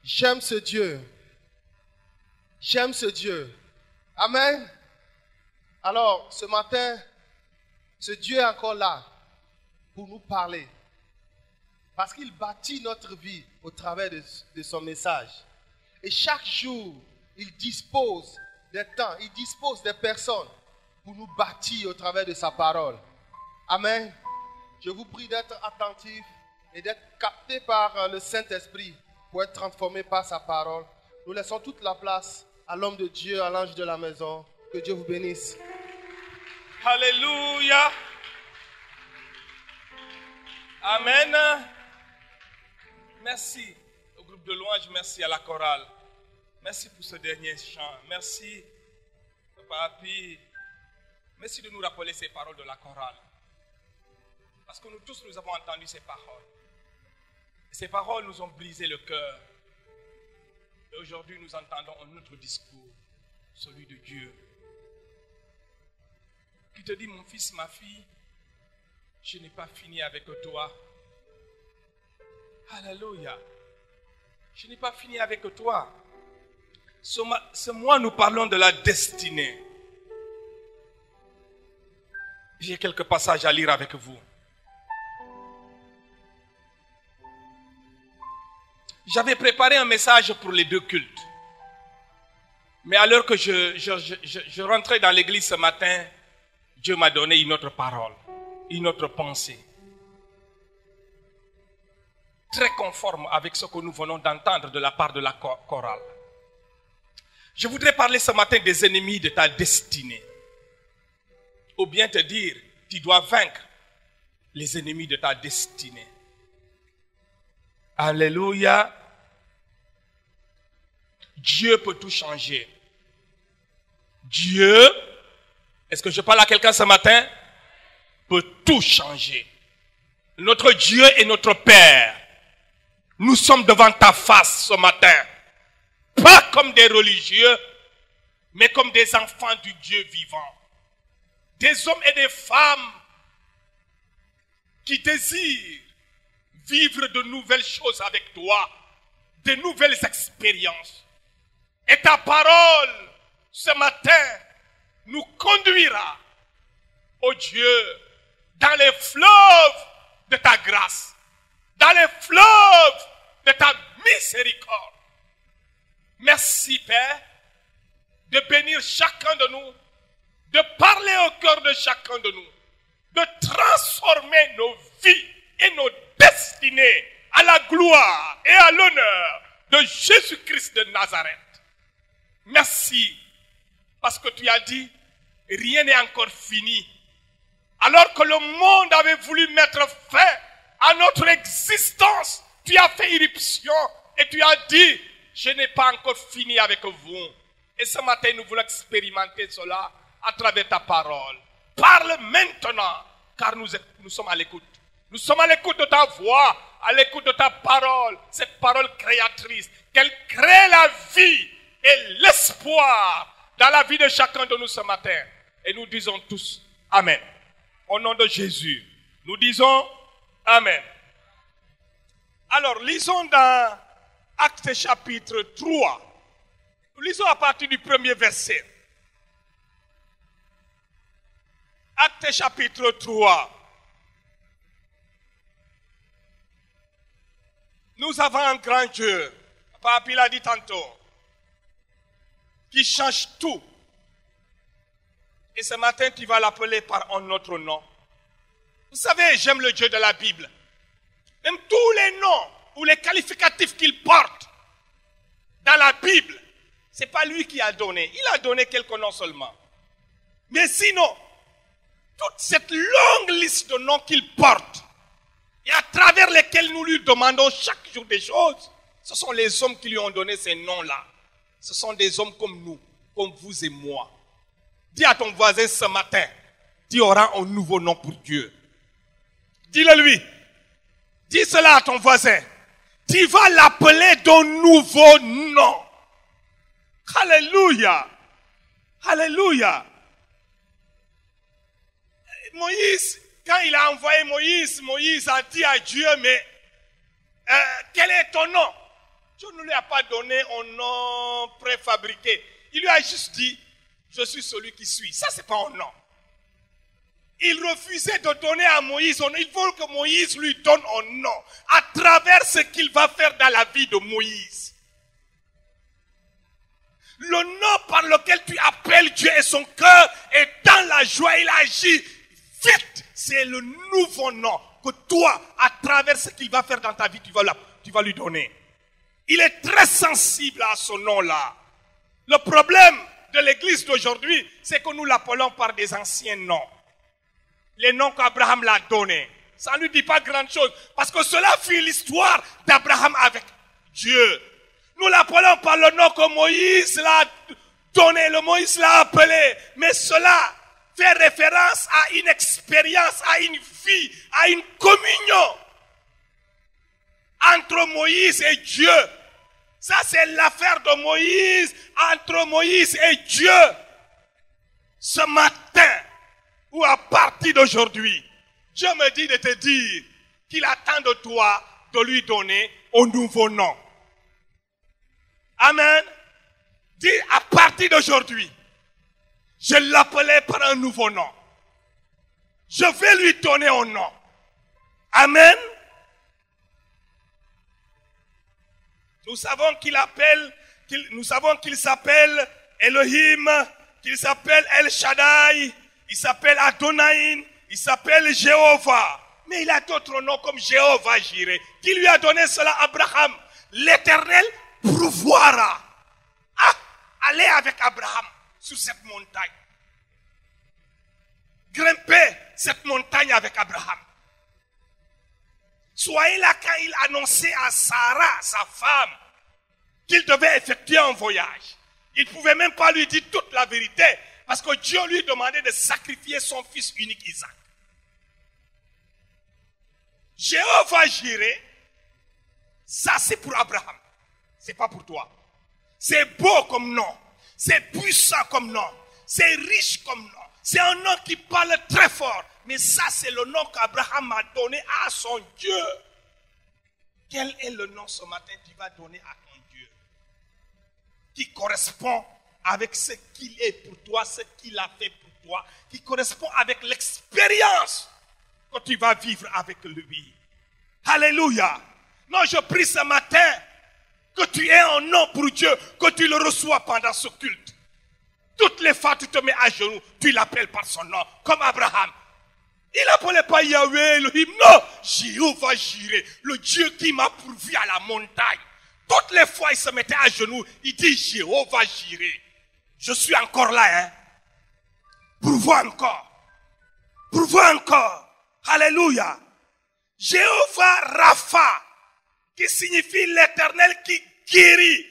J'aime ce Dieu. J'aime ce Dieu. Amen. Alors, ce matin, ce Dieu est encore là pour nous parler. Parce qu'il bâtit notre vie au travers de son message. Et chaque jour, il dispose des temps, il dispose des personnes pour nous bâtir au travers de sa parole. Amen. Je vous prie d'être attentifs et d'être captés par le Saint-Esprit pour être transformés par sa parole. Nous laissons toute la place à l'homme de Dieu, à l'ange de la maison. Que Dieu vous bénisse. Alléluia. Amen. Merci au groupe de louanges, merci à la chorale. Merci pour ce dernier chant. Merci, Papi. Merci de nous rappeler ces paroles de la chorale. Parce que nous tous, nous avons entendu ces paroles. Et ces paroles nous ont brisé le cœur. Et aujourd'hui, nous entendons un autre discours, celui de Dieu, qui te dit, mon fils, ma fille, je n'ai pas fini avec toi. Alléluia. Je n'ai pas fini avec toi. Ce mois, nous parlons de la destinée. J'ai quelques passages à lire avec vous. J'avais préparé un message pour les deux cultes. Mais à l'heure que je rentrais dans l'église ce matin, Dieu m'a donné une autre parole, une autre pensée. Très conforme avec ce que nous venons d'entendre de la part de la chorale. Je voudrais parler ce matin des ennemis de ta destinée. Ou bien te dire, tu dois vaincre les ennemis de ta destinée. Alléluia. Dieu peut tout changer. Dieu, est-ce que je parle à quelqu'un ce matin? Peut tout changer. Notre Dieu est notre Père. Nous sommes devant ta face ce matin. Pas comme des religieux, mais comme des enfants du Dieu vivant. Des hommes et des femmes qui désirent vivre de nouvelles choses avec toi, de nouvelles expériences. Et ta parole, ce matin, nous conduira, ô Dieu, dans les fleuves de ta grâce, dans les fleuves de ta miséricorde. Merci, Père, de bénir chacun de nous, de parler au cœur de chacun de nous, de transformer nos vies et nos destinées à la gloire et à l'honneur de Jésus-Christ de Nazareth. Merci, parce que tu as dit, rien n'est encore fini. Alors que le monde avait voulu mettre fin à notre existence, tu as fait irruption et tu as dit, je n'ai pas encore fini avec vous. Et ce matin, nous voulons expérimenter cela à travers ta parole. Parle maintenant, car nous sommes à l'écoute. Nous sommes à l'écoute de ta voix, à l'écoute de ta parole, cette parole créatrice. Qu'elle crée la vie et l'espoir dans la vie de chacun de nous ce matin. Et nous disons tous Amen. Au nom de Jésus, nous disons Amen. Alors, lisons dans Actes chapitre 3. Nous lisons à partir du premier verset. Actes chapitre 3. Nous avons un grand Dieu, Papi l'a dit tantôt, qui change tout. Et ce matin, tu vas l'appeler par un autre nom. Vous savez, j'aime le Dieu de la Bible. Même tous les noms ou les qualificatifs qu'il porte dans la Bible, ce n'est pas lui qui a donné. Il a donné quelques noms seulement. Mais sinon, toute cette longue liste de noms qu'il porte, et à travers lesquels nous lui demandons chaque jour des choses, ce sont les hommes qui lui ont donné ces noms-là. Ce sont des hommes comme nous, comme vous et moi. Dis à ton voisin ce matin, tu auras un nouveau nom pour Dieu. Dis-le lui. Dis cela à ton voisin. Tu vas l'appeler d'un nouveau nom. Alléluia. Alléluia. Moïse, quand il a envoyé Moïse, Moïse a dit à Dieu, mais quel est ton nom? Dieu ne lui a pas donné un nom préfabriqué. Il lui a juste dit, je suis celui qui suis. Ça, c'est pas un nom. Il refusait de donner à Moïse un nom. Il veut que Moïse lui donne un nom à travers ce qu'il va faire dans la vie de Moïse. Le nom par lequel tu appelles Dieu et son cœur est dans la joie, il agit vite. C'est le nouveau nom que toi, à travers ce qu'il va faire dans ta vie, tu vas lui donner. Il est très sensible à ce nom-là. Le problème de l'église d'aujourd'hui, c'est que nous l'appelons par des anciens noms. Les noms qu'Abraham l'a donnés. Ça ne lui dit pas grand-chose. Parce que cela fut l'histoire d'Abraham avec Dieu. Nous l'appelons par le nom que Moïse l'a donné. Le Moïse l'a appelé. Mais cela fait référence à une expérience, à une vie, à une communion entre Moïse et Dieu. Ça, c'est l'affaire de Moïse, entre Moïse et Dieu. Ce matin, ou à partir d'aujourd'hui, Dieu me dit de te dire qu'il attend de toi de lui donner un nouveau nom. Amen. Dis à partir d'aujourd'hui, je l'appelais par un nouveau nom. Je vais lui donner un nom. Amen. Nous savons qu'il s'appelle Elohim, qu'il s'appelle El Shaddai, il s'appelle Adonai, il s'appelle Jéhovah. Mais il a d'autres noms comme Jéhovah Jireh. Qui lui a donné cela à Abraham? L'Éternel pourvoira. Allez avec Abraham sur cette montagne. Grimpez cette montagne avec Abraham. Soyez là quand il annonçait à Sarah, sa femme, qu'il devait effectuer un voyage. Il ne pouvait même pas lui dire toute la vérité, parce que Dieu lui demandait de sacrifier son fils unique Isaac. Jéhovah Jireh, ça c'est pour Abraham, c'est pas pour toi. C'est beau comme nom, c'est puissant comme nom, c'est riche comme nom, c'est un nom qui parle très fort. Mais ça, c'est le nom qu'Abraham a donné à son Dieu. Quel est le nom ce matin que tu vas donner à ton Dieu? Qui correspond avec ce qu'il est pour toi, ce qu'il a fait pour toi. Qui correspond avec l'expérience que tu vas vivre avec lui. Alléluia. Non, je prie ce matin que tu aies un nom pour Dieu, que tu le reçois pendant ce culte. Toutes les fois tu te mets à genoux, tu l'appelles par son nom, comme Abraham. Il n'appelait pas Yahweh, Elohim, non, Jéhovah Jireh, le Dieu qui m'a pourvu à la montagne. Toutes les fois il se mettait à genoux, il dit Jéhovah Jireh. Je suis encore là, hein. Pourvois encore. Alléluia. Jéhovah Rapha, qui signifie l'Éternel qui guérit.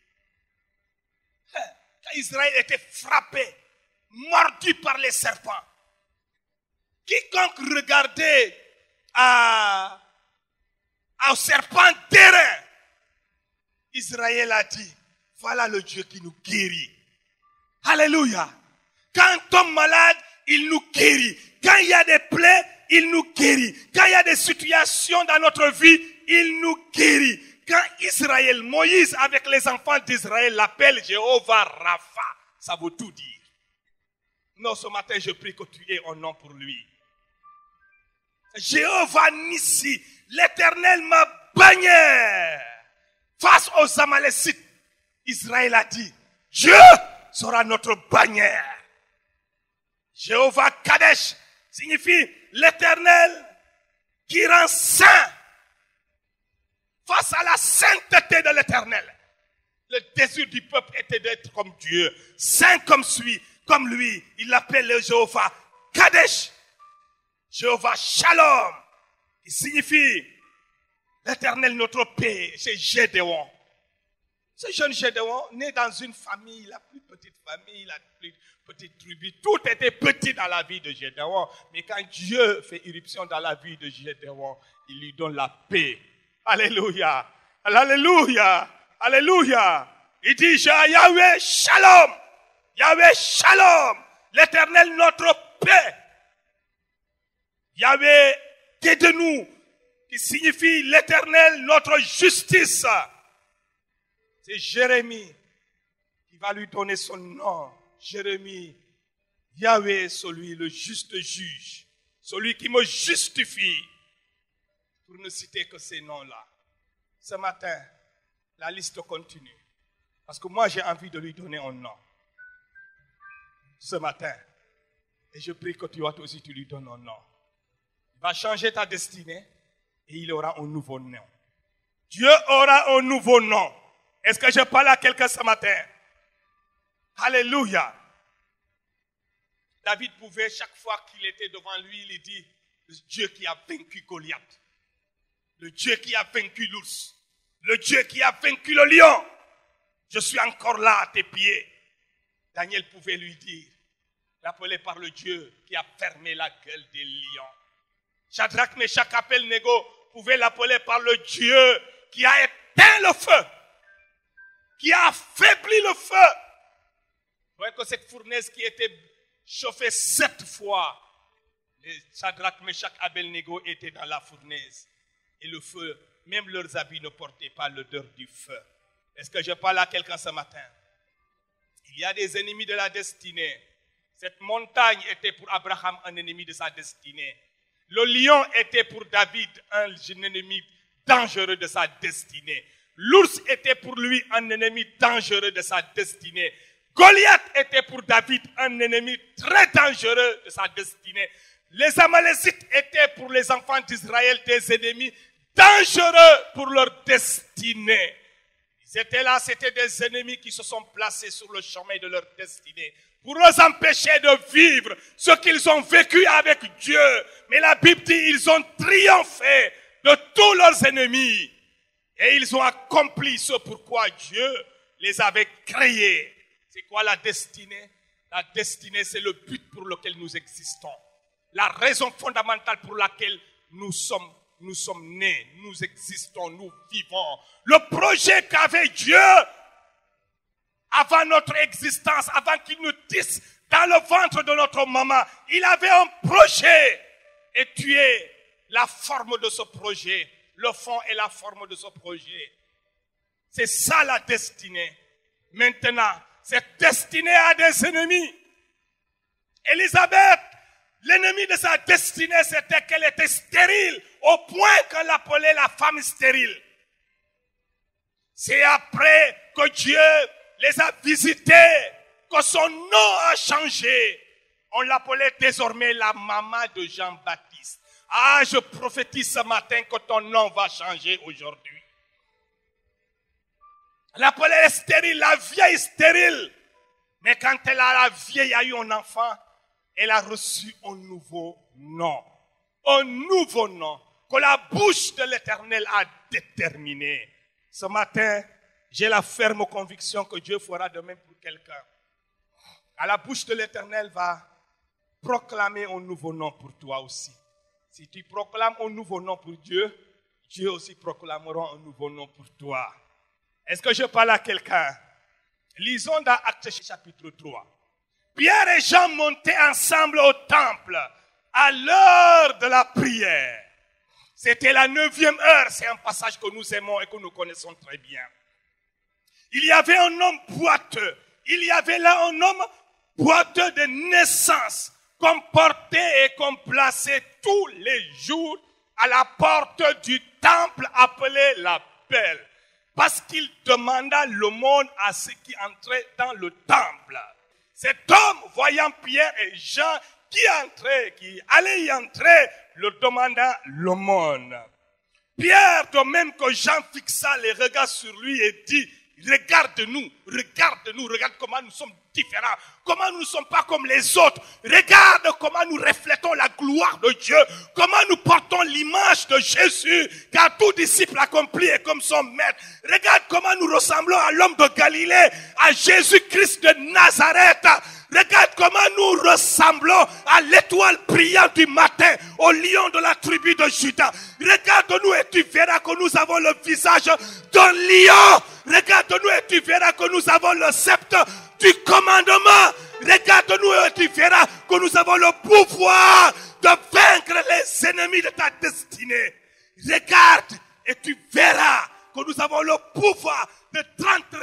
Quand Israël était frappé, mordu par les serpents, quiconque regardait un serpent d'airain, Israël a dit, voilà le Dieu qui nous guérit. Alléluia. Quand on tombe malade, il nous guérit. Quand il y a des plaies, il nous guérit. Quand il y a des situations dans notre vie, il nous guérit. Quand Israël, Moïse avec les enfants d'Israël l'appelle Jéhovah Rapha, ça veut tout dire. Non, ce matin, je prie que tu aies un nom pour lui. Jéhovah Nissi, l'Éternel ma bannière. Face aux Amalécites, Israël a dit, Dieu sera notre bannière. Jéhovah Kadesh signifie l'Éternel qui rend saint. Face à la sainteté de l'Éternel, le désir du peuple était d'être comme Dieu, saint comme lui. Il l'appelle le Jéhovah Kadesh, Jéhovah Shalom, qui signifie l'Éternel notre paix. C'est Gédéon. Ce jeune Gédéon, né dans une famille, la plus petite famille, la plus petite tribu, tout était petit dans la vie de Gédéon. Mais quand Dieu fait irruption dans la vie de Gédéon, il lui donne la paix. Alléluia. Alléluia. Alléluia. Il dit, Yahweh Shalom. Yahweh Shalom. L'Éternel notre paix. Yahweh Kedenu, qui signifie l'Éternel notre justice. C'est Jérémie qui va lui donner son nom. Jérémie, Yahweh, celui, le juste juge, celui qui me justifie, pour ne citer que ces noms-là. Ce matin, la liste continue. Parce que moi, j'ai envie de lui donner un nom. Ce matin. Et je prie que toi aussi, tu lui donnes un nom. Il va changer ta destinée et il aura un nouveau nom. Dieu aura un nouveau nom. Est-ce que je parle à quelqu'un ce matin? Alléluia. David pouvait, chaque fois qu'il était devant lui, il dit, le Dieu qui a vaincu Goliath, le Dieu qui a vaincu l'ours, le Dieu qui a vaincu le lion, je suis encore là à tes pieds. Daniel pouvait lui dire, l'appeler par le Dieu qui a fermé la gueule des lions. Shadrach, Meshach, Abednego pouvait l'appeler par le Dieu qui a éteint le feu, qui a affaibli le feu. Vous voyez que cette fournaise qui était chauffée 7 fois, les Shadrach, Meshach, Abednego étaient dans la fournaise. Et le feu, même leurs habits ne portaient pas l'odeur du feu. Est-ce que je parle à quelqu'un ce matin? Il y a des ennemis de la destinée. Cette montagne était pour Abraham un ennemi de sa destinée. Le lion était pour David un ennemi dangereux de sa destinée. L'ours était pour lui un ennemi dangereux de sa destinée. Goliath était pour David un ennemi très dangereux de sa destinée. Les Amalécites étaient pour les enfants d'Israël des ennemis dangereux pour leur destinée. Ils étaient là, c'était des ennemis qui se sont placés sur le chemin de leur destinée pour les empêcher de vivre ce qu'ils ont vécu avec Dieu. Mais la Bible dit ils ont triomphé de tous leurs ennemis et ils ont accompli ce pourquoi Dieu les avait créés. C'est quoi la destinée? La destinée, c'est le but pour lequel nous existons. La raison fondamentale pour laquelle nous sommes nés, nous existons, nous vivons. Le projet qu'avait Dieu avant notre existence, avant qu'il nous dise dans le ventre de notre maman, il avait un projet. Et tu es la forme de ce projet, le fond et la forme de ce projet. C'est ça la destinée. Maintenant, cette destinée a des ennemis. Élisabeth, l'ennemi de sa destinée, c'était qu'elle était stérile, au point qu'on l'appelait la femme stérile. C'est après que Dieu les a visités, que son nom a changé. On l'appelait désormais la maman de Jean-Baptiste. Ah, je prophétise ce matin que ton nom va changer aujourd'hui. On l'appelait stérile, la vieille stérile. Mais quand la vieille a eu un enfant, elle a reçu un nouveau nom. Un nouveau nom que la bouche de l'Éternel a déterminé. Ce matin, j'ai la ferme conviction que Dieu fera de même pour quelqu'un. À la bouche de l'Éternel va proclamer un nouveau nom pour toi aussi. Si tu proclames un nouveau nom pour Dieu, Dieu aussi proclamera un nouveau nom pour toi. Est-ce que je parle à quelqu'un? Lisons dans Actes chapitre 3. Pierre et Jean montaient ensemble au temple à l'heure de la prière. C'était la 9e heure. C'est un passage que nous aimons et que nous connaissons très bien. Il y avait un homme boiteux. Il y avait là un homme boiteux de naissance qu'on portait et qu'on plaçait tous les jours à la porte du temple appelé la Belle. Parce qu'il demanda l'aumône à ceux qui entraient dans le temple. Cet homme, voyant Pierre et Jean qui allaient y entrer, le demanda l'aumône. Pierre, de même que Jean fixa les regards sur lui et dit, regarde-nous, regarde comment nous sommes différents, comment nous ne sommes pas comme les autres. Regarde comment nous reflétons la gloire de Dieu, comment nous portons l'image de Jésus, car tout disciple accompli est comme son maître. Regarde comment nous ressemblons à l'homme de Galilée, à Jésus-Christ de Nazareth. Regarde comment nous ressemblons à l'étoile brillante du matin, au lion de la tribu de Juda. Regarde-nous et tu verras que nous avons le visage d'un lion. Regarde-nous et tu verras que nous avons le sceptre du commandement. Regarde-nous et tu verras que nous avons le pouvoir de vaincre les ennemis de ta destinée. Regarde et tu verras que nous avons le pouvoir de rentrer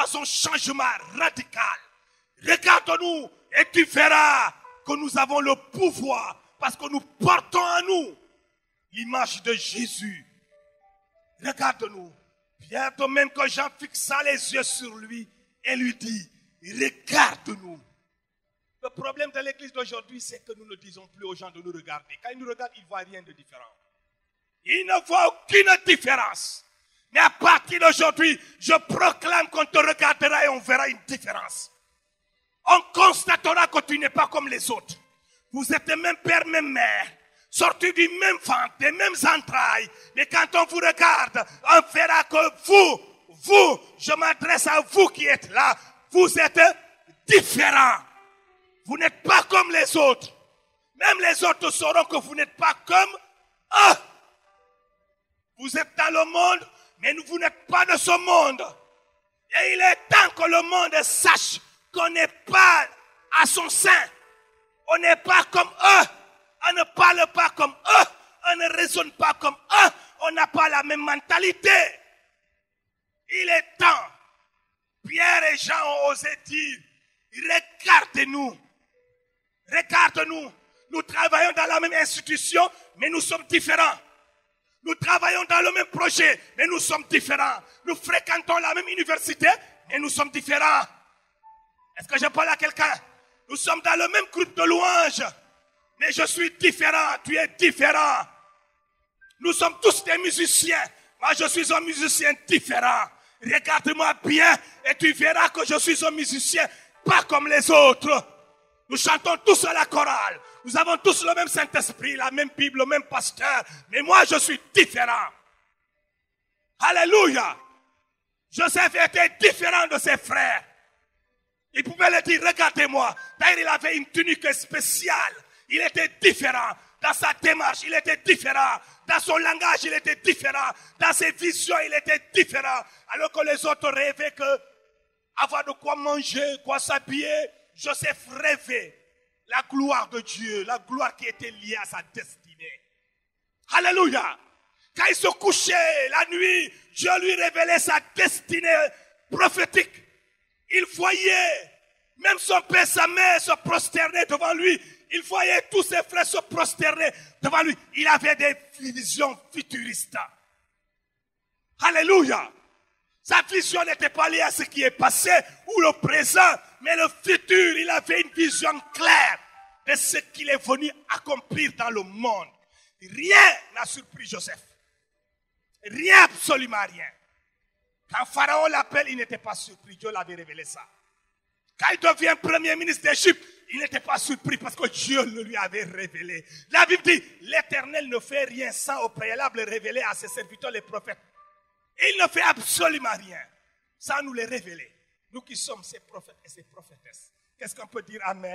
dans un changement radical. Regarde-nous et tu verras que nous avons le pouvoir parce que nous portons en nous l'image de Jésus. Regarde-nous. Pierre, de même que Jean fixa les yeux sur lui et lui dit, regarde-nous. Le problème de l'église d'aujourd'hui, c'est que nous ne disons plus aux gens de nous regarder. Quand ils nous regardent, ils ne voient rien de différent. Ils ne voient aucune différence. Mais à partir d'aujourd'hui, je proclame qu'on te regardera et on verra une différence. On constatera que tu n'es pas comme les autres. Vous êtes le même père, même mère, sortis du même ventre, des mêmes entrailles. Mais quand on vous regarde, on verra que vous, je m'adresse à vous qui êtes là, vous êtes différents. Vous n'êtes pas comme les autres. Même les autres sauront que vous n'êtes pas comme eux. Vous êtes dans le monde, mais vous n'êtes pas de ce monde. Et il est temps que le monde sache qu'on n'est pas à son sein. On n'est pas comme eux. On ne parle pas comme eux. On ne raisonne pas comme eux. On n'a pas la même mentalité. Il est temps. Pierre et Jean ont osé dire, regardez-nous. Regarde-nous. Nous travaillons dans la même institution, mais nous sommes différents. Nous travaillons dans le même projet, mais nous sommes différents. Nous fréquentons la même université, mais nous sommes différents. Est-ce que je parle à quelqu'un? Nous sommes dans le même groupe de louanges, mais je suis différent, tu es différent. Nous sommes tous des musiciens. Moi, je suis un musicien différent. Regarde-moi bien et tu verras que je suis un musicien pas comme les autres. Nous chantons tous à la chorale. Nous avons tous le même Saint-Esprit, la même Bible, le même pasteur. Mais moi, je suis différent. Alléluia. Joseph était différent de ses frères. Il pouvait le dire, regardez-moi. D'ailleurs, il avait une tunique spéciale. Il était différent. Dans sa démarche, il était différent. Dans son langage, il était différent. Dans ses visions, il était différent. Alors que les autres rêvaient que avoir de quoi manger, quoi s'habiller, Joseph rêvait la gloire de Dieu, la gloire qui était liée à sa destinée. Alléluia. Quand il se couchait la nuit, Dieu lui révélait sa destinée prophétique. Il voyait même son père, sa mère se prosterner devant lui. Il voyait tous ses frères se prosterner devant lui. Il avait des visions futuristes. Alléluia. Sa vision n'était pas liée à ce qui est passé ou le présent, mais le futur. Il avait une vision claire de ce qu'il est venu accomplir dans le monde. Rien n'a surpris Joseph. Rien, absolument rien. Quand Pharaon l'appelle, il n'était pas surpris. Dieu l'avait révélé ça. Quand il devient premier ministre d'Égypte, il n'était pas surpris parce que Dieu le lui avait révélé. La Bible dit, l'Éternel ne fait rien sans au préalable révéler à ses serviteurs les prophètes. Il ne fait absolument rien sans nous les révéler. Nous qui sommes ces prophètes et ces prophétesses. Qu'est-ce qu'on peut dire? Amen.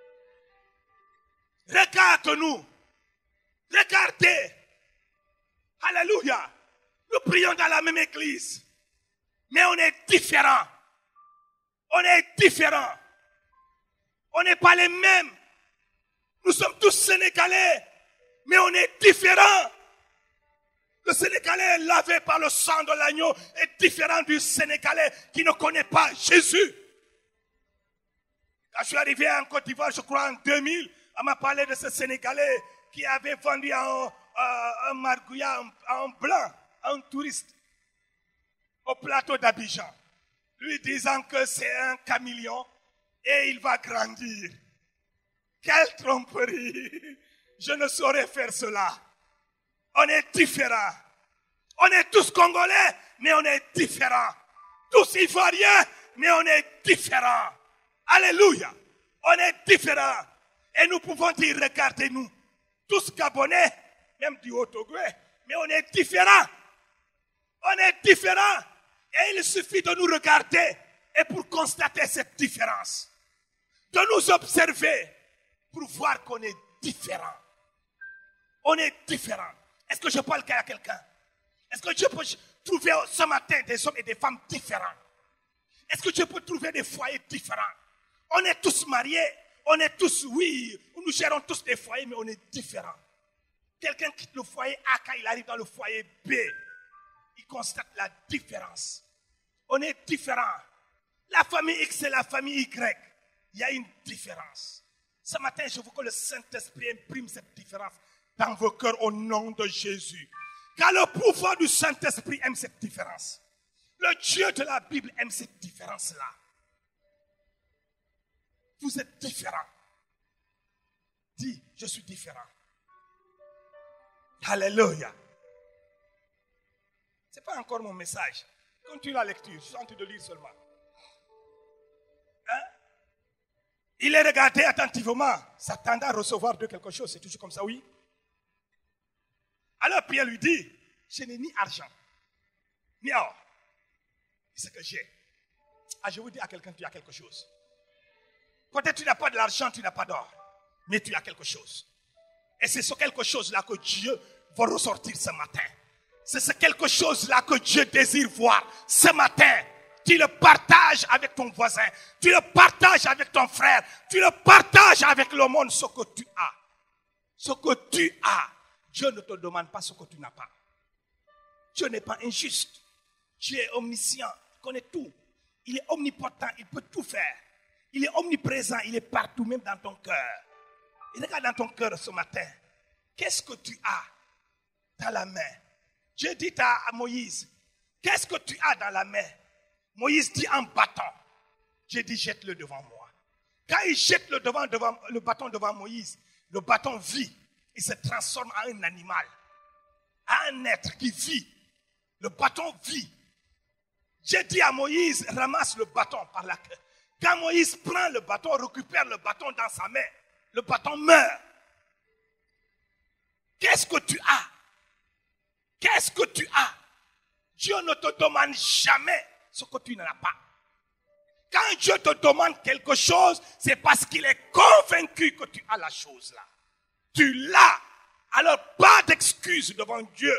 Regarde-nous. Regardez. Alléluia. Nous prions dans la même église. Mais on est différents. On est différents. On n'est pas les mêmes. Nous sommes tous Sénégalais. Mais on est différents. Le Sénégalais lavé par le sang de l'agneau est différent du Sénégalais qui ne connaît pas Jésus. Quand je suis arrivé en Côte d'Ivoire, je crois en 2000, on m'a parlé de ce Sénégalais qui avait vendu un margouillat, un blanc, à un touriste au plateau d'Abidjan, lui disant que c'est un caméléon et il va grandir. Quelle tromperie! Je ne saurais faire cela. On est différents. On est tous Congolais, mais on est différents. Tous Ivoiriens, mais on est différents. Alléluia. On est différents. Et nous pouvons dire, regardez-nous. Tous Gabonais, même du Haut-Togo, mais on est différents. On est différents. Et il suffit de nous regarder et pour constater cette différence. De nous observer pour voir qu'on est différents. On est différents. Est-ce que je parle à quelqu'un? Est-ce que je peux trouver ce matin des hommes et des femmes différents? Est-ce que je peux trouver des foyers différents? On est tous mariés, on est tous, oui, nous gérons tous des foyers, mais on est différents. Quelqu'un quitte le foyer A quand il arrive dans le foyer B. Il constate la différence. On est différents. La famille X et la famille Y, il y a une différence. Ce matin, je veux que le Saint-Esprit imprime cette différence dans vos cœurs au nom de Jésus. Car le pouvoir du Saint-Esprit aime cette différence. Le Dieu de la Bible aime cette différence-là. Vous êtes différents. Dis, je suis différent. Alléluia. Ce n'est pas encore mon message. Continue la lecture, je suis en train de lire seulement. Hein? Il est regardé attentivement, s'attendant à recevoir de quelque chose. C'est toujours comme ça, oui? Alors Pierre lui dit, je n'ai ni argent, ni or. C'est ce que j'ai. Ah, je vous dis à quelqu'un, tu as quelque chose. Peut-être tu n'as pas de l'argent, tu n'as pas d'or. Mais tu as quelque chose. Et c'est ce quelque chose-là que Dieu va ressortir ce matin. C'est ce quelque chose-là que Dieu désire voir ce matin. Tu le partages avec ton voisin. Tu le partages avec ton frère. Tu le partages avec le monde, ce que tu as. Ce que tu as. Dieu ne te demande pas ce que tu n'as pas. Dieu n'est pas injuste. Dieu est omniscient. Il connaît tout. Il est omnipotent. Il peut tout faire. Il est omniprésent. Il est partout, même dans ton cœur. Et regarde dans ton cœur ce matin. Qu'est-ce que tu as dans la main? Dieu dit à Moïse, qu'est-ce que tu as dans la main? Moïse dit un bâton. Dieu dit, jette-le devant moi. Quand il jette le bâton devant Moïse, le bâton vit. Il se transforme en un animal. En un être qui vit. Le bâton vit. Dieu dit à Moïse, ramasse le bâton par la queue. Quand Moïse prend le bâton, récupère le bâton dans sa main, le bâton meurt. Qu'est-ce que tu as? Qu'est-ce que tu as? Dieu ne te demande jamais ce que tu n'as pas. Quand Dieu te demande quelque chose, c'est parce qu'il est convaincu que tu as la chose là. Tu l'as. Alors pas d'excuse devant Dieu.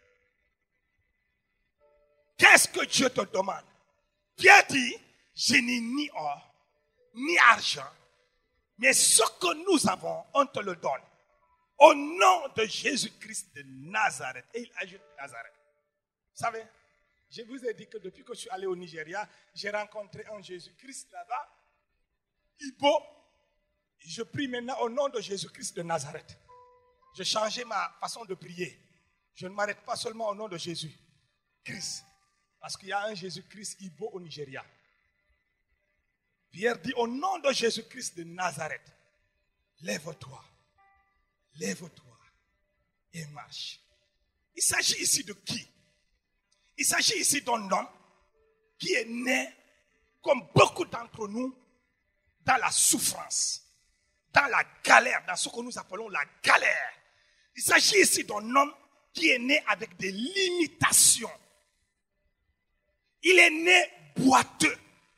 Qu'est-ce que Dieu te demande? Pierre dit, je n'ai ni or, ni argent, mais ce que nous avons, on te le donne. Au nom de Jésus-Christ de Nazareth. Et il ajoute Nazareth. Vous savez, je vous ai dit que depuis que je suis allé au Nigeria, j'ai rencontré un Jésus-Christ là-bas. Ibo. Je prie maintenant au nom de Jésus-Christ de Nazareth. J'ai changé ma façon de prier. Je ne m'arrête pas seulement au nom de Jésus-Christ. Parce qu'il y a un Jésus-Christ Ibo au Nigeria. Pierre dit au nom de Jésus-Christ de Nazareth, lève-toi. Lève-toi et marche. Il s'agit ici de qui? Il s'agit ici d'un homme qui est né, comme beaucoup d'entre nous, dans la souffrance, dans la galère, dans ce que nous appelons la galère. Il s'agit ici d'un homme qui est né avec des limitations. Il est né boiteux.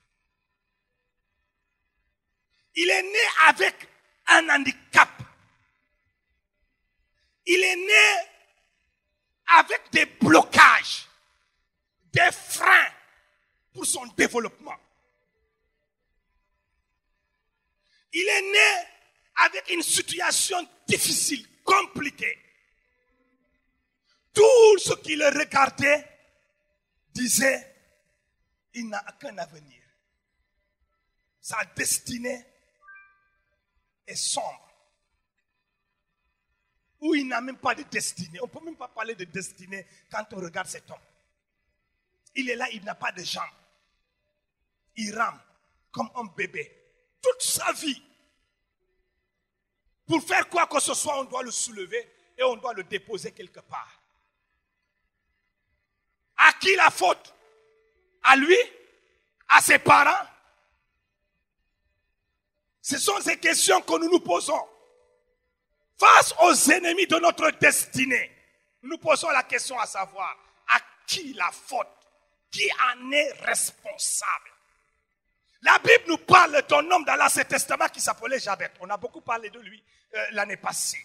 Il est né avec un handicap. Il est né avec des blocages, des freins pour son développement. Il est né avec une situation difficile, compliquée. Tout ce qui le regardait disait, il n'a aucun avenir. Sa destinée est sombre. Ou il n'a même pas de destinée. On ne peut même pas parler de destinée quand on regarde cet homme. Il est là, il n'a pas de jambes. Il rame comme un bébé. Toute sa vie. Pour faire quoi que ce soit, on doit le soulever et on doit le déposer quelque part. À qui la faute? À lui? À ses parents? Ce sont ces questions que nous nous posons. Face aux ennemis de notre destinée, nous posons la question à savoir, à qui la faute? Qui en est responsable? La Bible nous parle d'un homme dans l'Ancien Testament qui s'appelait Jabez. On a beaucoup parlé de lui l'année passée.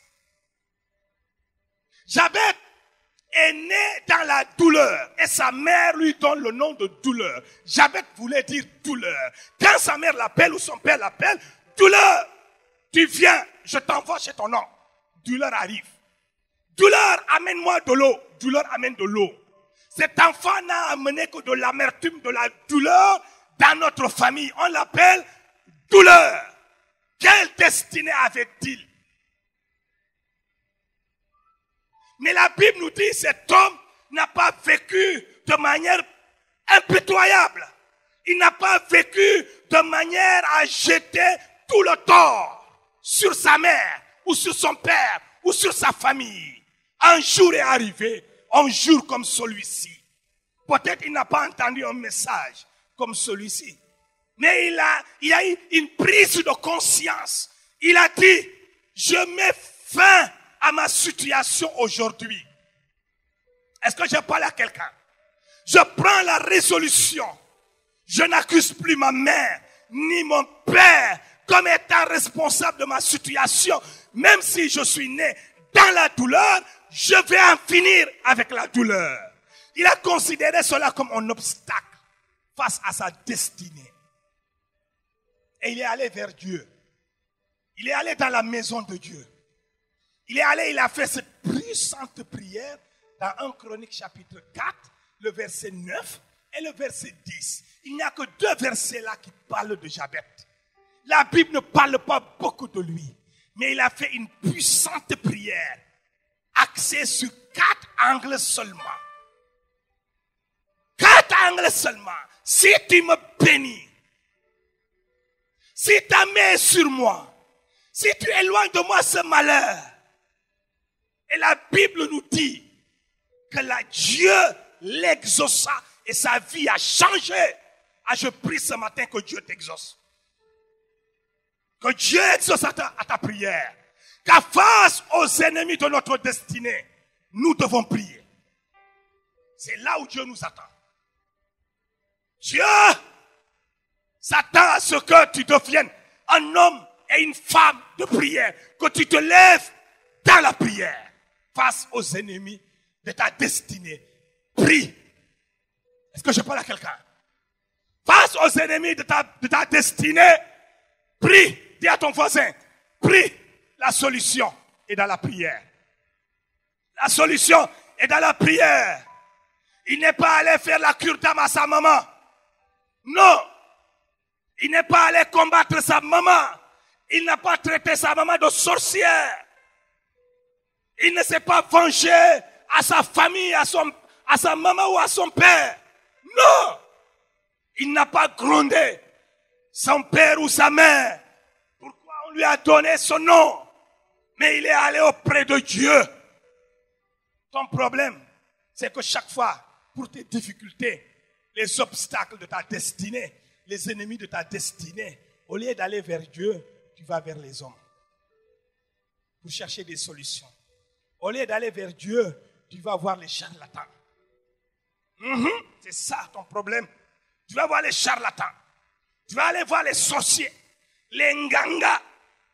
Jabez est né dans la douleur et sa mère lui donne le nom de douleur. Jabez voulait dire douleur. Quand sa mère l'appelle ou son père l'appelle, douleur, tu viens, je t'envoie chez ton oncle. Douleur arrive. Douleur, amène-moi de l'eau. Douleur, amène de l'eau. Cet enfant n'a amené que de l'amertume, de la douleur dans notre famille, on l'appelle douleur. Quelle destinée avait-il? Mais la Bible nous dit que cet homme n'a pas vécu de manière impitoyable. Il n'a pas vécu de manière à jeter tout le tort sur sa mère ou sur son père ou sur sa famille. Un jour est arrivé, un jour comme celui-ci. Peut-être il n'a pas entendu un message comme celui-ci. Mais il a eu une prise de conscience. Il a dit, je mets fin à ma situation aujourd'hui. Est-ce que je parle à quelqu'un? Je prends la résolution. Je n'accuse plus ma mère ni mon père comme étant responsable de ma situation. Même si je suis né dans la douleur, je vais en finir avec la douleur. Il a considéré cela comme un obstacle face à sa destinée. Et il est allé vers Dieu. Il est allé dans la maison de Dieu. Il est allé, il a fait cette puissante prière dans 1 Chronique chapitre 4, le verset 9 et le verset 10. Il n'y a que 2 versets là qui parlent de Jabez. La Bible ne parle pas beaucoup de lui, mais il a fait une puissante prière axée sur 4 angles seulement. 4 angles seulement. Si tu me bénis, si ta main est sur moi, si tu éloignes de moi ce malheur, et la Bible nous dit que Dieu l'exauça et sa vie a changé. Ah, je prie ce matin que Dieu t'exauce. Que Dieu exauce à ta prière. Qu'à face aux ennemis de notre destinée, nous devons prier. C'est là où Dieu nous attend. Dieu s'attend à ce que tu deviennes un homme et une femme de prière. Que tu te lèves dans la prière face aux ennemis de ta destinée. Prie. Est-ce que je parle à quelqu'un? Face aux ennemis de ta destinée, prie. Dis à ton voisin, prie. La solution est dans la prière. La solution est dans la prière. Il n'est pas allé faire la cure d'âme à sa maman. Non. Il n'est pas allé combattre sa maman. Il n'a pas traité sa maman de sorcière. Il ne s'est pas vengé à sa famille, à sa maman ou à son père. Non. Il n'a pas grondé son père ou sa mère. Pourquoi on lui a donné son nom? Mais il est allé auprès de Dieu. Ton problème, c'est que chaque fois, pour tes difficultés, les obstacles de ta destinée, les ennemis de ta destinée, au lieu d'aller vers Dieu, tu vas vers les hommes pour chercher des solutions. Au lieu d'aller vers Dieu, tu vas voir les charlatans. C'est ça ton problème. Tu vas voir les charlatans. Tu vas aller voir les sorciers, les nganga.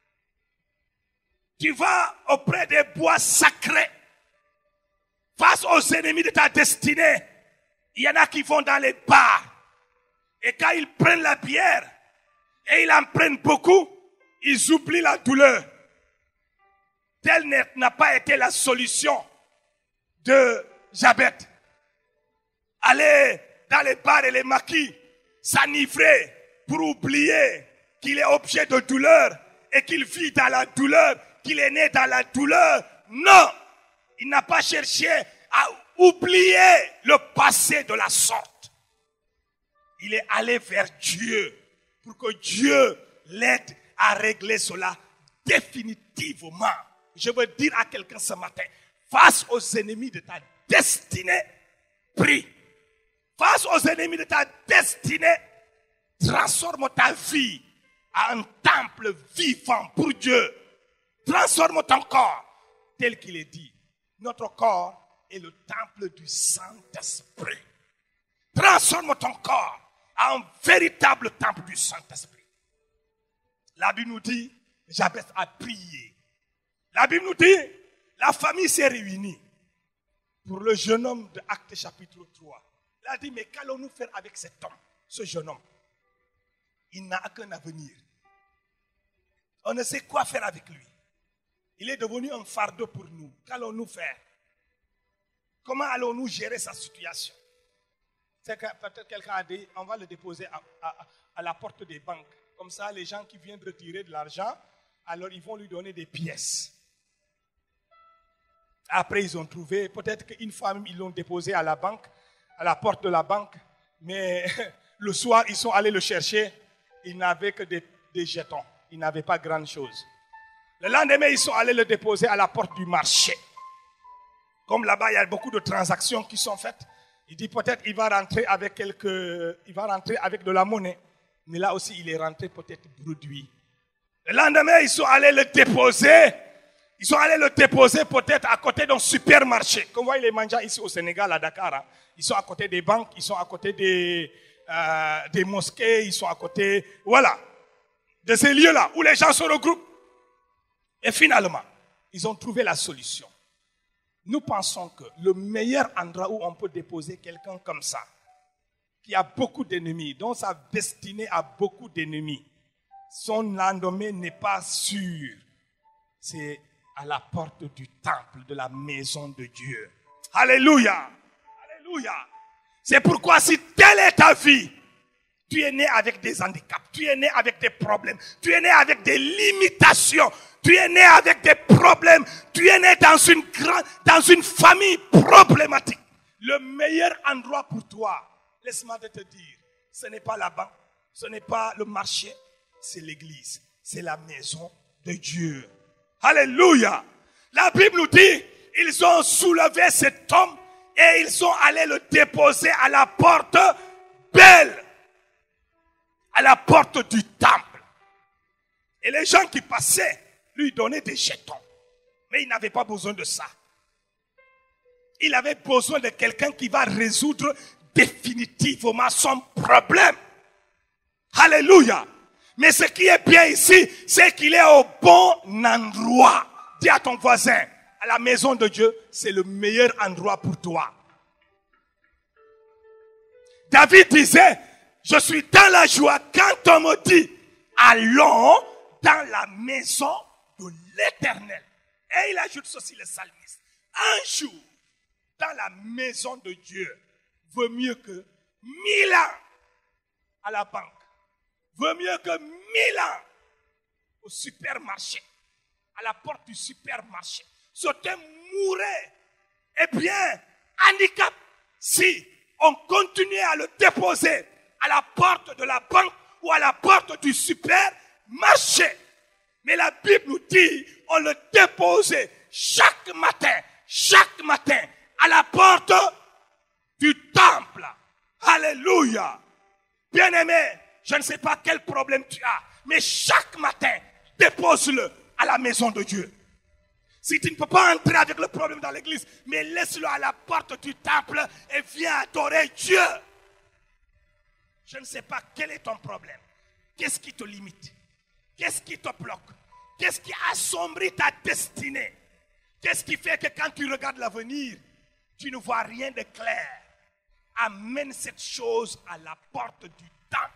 Tu vas auprès des bois sacrés. Face aux ennemis de ta destinée, il y en a qui vont dans les bars. Et quand ils prennent la bière, et ils en prennent beaucoup, ils oublient la douleur. Telle n'a pas été la solution de Jabez. Aller dans les bars et les maquis, s'enivrer pour oublier qu'il est objet de douleur et qu'il vit dans la douleur, qu'il est né dans la douleur. Non, il n'a pas cherché à oublier le passé de la sorte. Il est allé vers Dieu pour que Dieu l'aide à régler cela définitivement. Je veux dire à quelqu'un ce matin, face aux ennemis de ta destinée, prie. Face aux ennemis de ta destinée, transforme ta vie en un temple vivant pour Dieu. Transforme ton corps tel qu'il est dit. Notre corps est le temple du Saint-Esprit. Transforme ton corps en un véritable temple du Saint-Esprit. La Bible nous dit, Jabez a prié. La Bible nous dit, la famille s'est réunie pour le jeune homme de Actes chapitre 3. Il a dit, mais qu'allons-nous faire avec cet homme, ce jeune homme? Il n'a aucun avenir. On ne sait quoi faire avec lui. Il est devenu un fardeau pour nous. Qu'allons-nous faire? Comment allons-nous gérer sa situation? C'est que peut-être quelqu'un a dit, on va le déposer à la porte des banques. Comme ça, les gens qui viennent retirer de l'argent, alors ils vont lui donner des pièces. Après, ils ont trouvé, peut-être qu'une fois même, ils l'ont déposé à la banque, à la porte de la banque. Mais le soir, ils sont allés le chercher. Ils n'avaient que des jetons. Ils n'avaient pas grand-chose. Le lendemain, ils sont allés le déposer à la porte du marché. Comme là-bas, il y a beaucoup de transactions qui sont faites. Il dit peut-être qu'il va rentrer avec il va rentrer avec de la monnaie. Mais là aussi, il est rentré peut-être bredouille. Le lendemain, ils sont allés le déposer. Ils sont allés le déposer peut-être à côté d'un supermarché. Comme vous voyez les mangas ici au Sénégal, à Dakar. Hein. Ils sont à côté des banques, ils sont à côté des mosquées, ils sont à côté, voilà, de ces lieux-là où les gens se regroupent. Et finalement, ils ont trouvé la solution. Nous pensons que le meilleur endroit où on peut déposer quelqu'un comme ça, qui a beaucoup d'ennemis, dont sa destinée a beaucoup d'ennemis, son lendemain n'est pas sûr, c'est à la porte du temple de la maison de Dieu. Alléluia! Alléluia! C'est pourquoi si telle est ta vie, tu es né avec des handicaps, tu es né avec des problèmes, tu es né avec des limitations, tu es né avec des problèmes, tu es né dans une famille problématique. Le meilleur endroit pour toi, laisse-moi te dire, ce n'est pas la banque, ce n'est pas le marché, c'est l'église, c'est la maison de Dieu. Alléluia! La Bible nous dit, ils ont soulevé cet homme et ils sont allés le déposer à la porte belle, à la porte du temple. Et les gens qui passaient lui donnaient des jetons. Mais il n'avait pas besoin de ça. Il avait besoin de quelqu'un qui va résoudre définitivement son problème. Alléluia! Mais ce qui est bien ici, c'est qu'il est au bon endroit. Dis à ton voisin, à la maison de Dieu, c'est le meilleur endroit pour toi. David disait, je suis dans la joie quand on me dit, allons dans la maison de l'Éternel. Et il ajoute ceci, le psalmiste. Un jour, dans la maison de Dieu, vaut mieux que 1000 ans à la banque. Vaut mieux que 1000 ans au supermarché, à la porte du supermarché. Sauter mourir, eh bien, handicap, si on continue à le déposer à la porte de la banque ou à la porte du supermarché. Mais la Bible nous dit, on le déposait chaque matin, à la porte du temple. Alléluia. Bien-aimé, je ne sais pas quel problème tu as, mais chaque matin, dépose-le à la maison de Dieu. Si tu ne peux pas entrer avec le problème dans l'église, mais laisse-le à la porte du temple et viens adorer Dieu. Je ne sais pas quel est ton problème. Qu'est-ce qui te limite? Qu'est-ce qui te bloque? Qu'est-ce qui assombrit ta destinée? Qu'est-ce qui fait que quand tu regardes l'avenir, tu ne vois rien de clair? Amène cette chose à la porte du temple.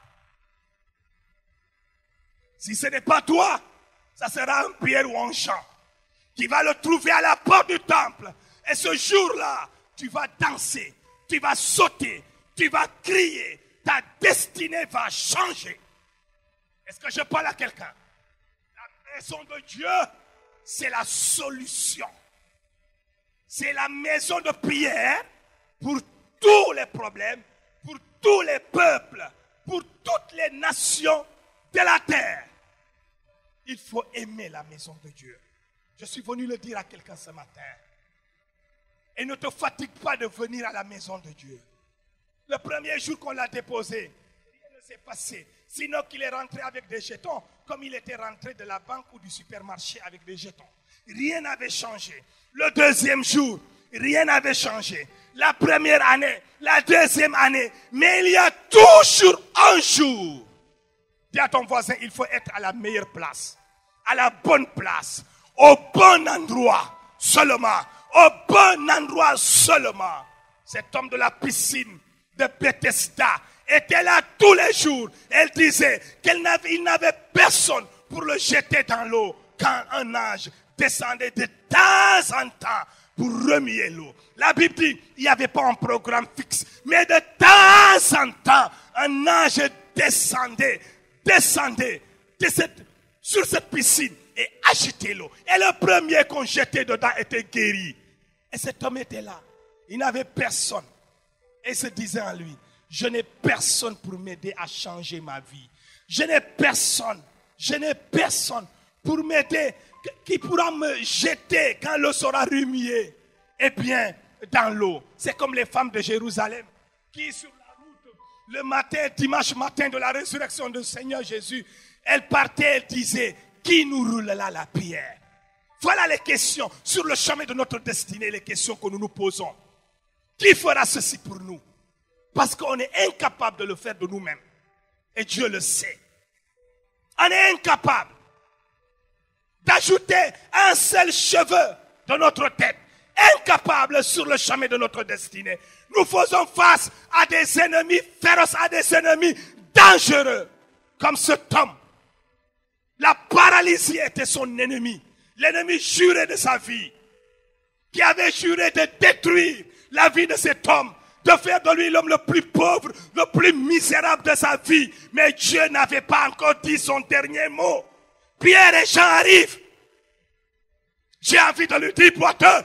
Si ce n'est pas toi, ça sera un prière ou un chant qui va le trouver à la porte du temple. Et ce jour-là, tu vas danser, tu vas sauter, tu vas crier. Ta destinée va changer. Est-ce que je parle à quelqu'un? La maison de Dieu, c'est la solution. C'est la maison de prière pour tous les problèmes, pour tous les peuples, pour toutes les nations de la terre. Il faut aimer la maison de Dieu. Je suis venu le dire à quelqu'un ce matin. Et ne te fatigue pas de venir à la maison de Dieu. Le premier jour qu'on l'a déposé, rien ne s'est passé. Sinon qu'il est rentré avec des jetons, comme il était rentré de la banque ou du supermarché avec des jetons. Rien n'avait changé. Le deuxième jour, rien n'avait changé. La première année, la deuxième année. Mais il y a toujours un jour. Dis à ton voisin, il faut être à la meilleure place, à la bonne place, au bon endroit seulement, au bon endroit seulement. Cet homme de la piscine de Bethesda était là tous les jours. Elle disait qu'il n'avait personne pour le jeter dans l'eau quand un ange descendait de temps en temps pour remuer l'eau. La Bible dit, il n'y avait pas un programme fixe. Mais de temps en temps, un ange descendait sur cette piscine et agitait l'eau. Et le premier qu'on jetait dedans était guéri. Et cet homme était là. Il n'avait personne. Et il se disait en lui, je n'ai personne pour m'aider à changer ma vie. Je n'ai personne pour m'aider qui pourra me jeter quand l'eau sera remuée. Eh bien, dans l'eau, c'est comme les femmes de Jérusalem qui sur la route, le matin, dimanche matin de la résurrection du Seigneur Jésus, elles partaient, elles disaient, qui nous roulera la pierre? Voilà les questions sur le chemin de notre destinée, les questions que nous nous posons. Qui fera ceci pour nous? Parce qu'on est incapable de le faire de nous-mêmes. Et Dieu le sait. On est incapable d'ajouter un seul cheveu de notre tête. Incapable sur le chemin de notre destinée. Nous faisons face à des ennemis féroces, à des ennemis dangereux. Comme cet homme. La paralysie était son ennemi. L'ennemi juré de sa vie. Qui avait juré de détruire la vie de cet homme. De faire de lui l'homme le plus pauvre, le plus misérable de sa vie. Mais Dieu n'avait pas encore dit son dernier mot. Pierre et Jean arrivent. J'ai envie de lui dire, boiteux.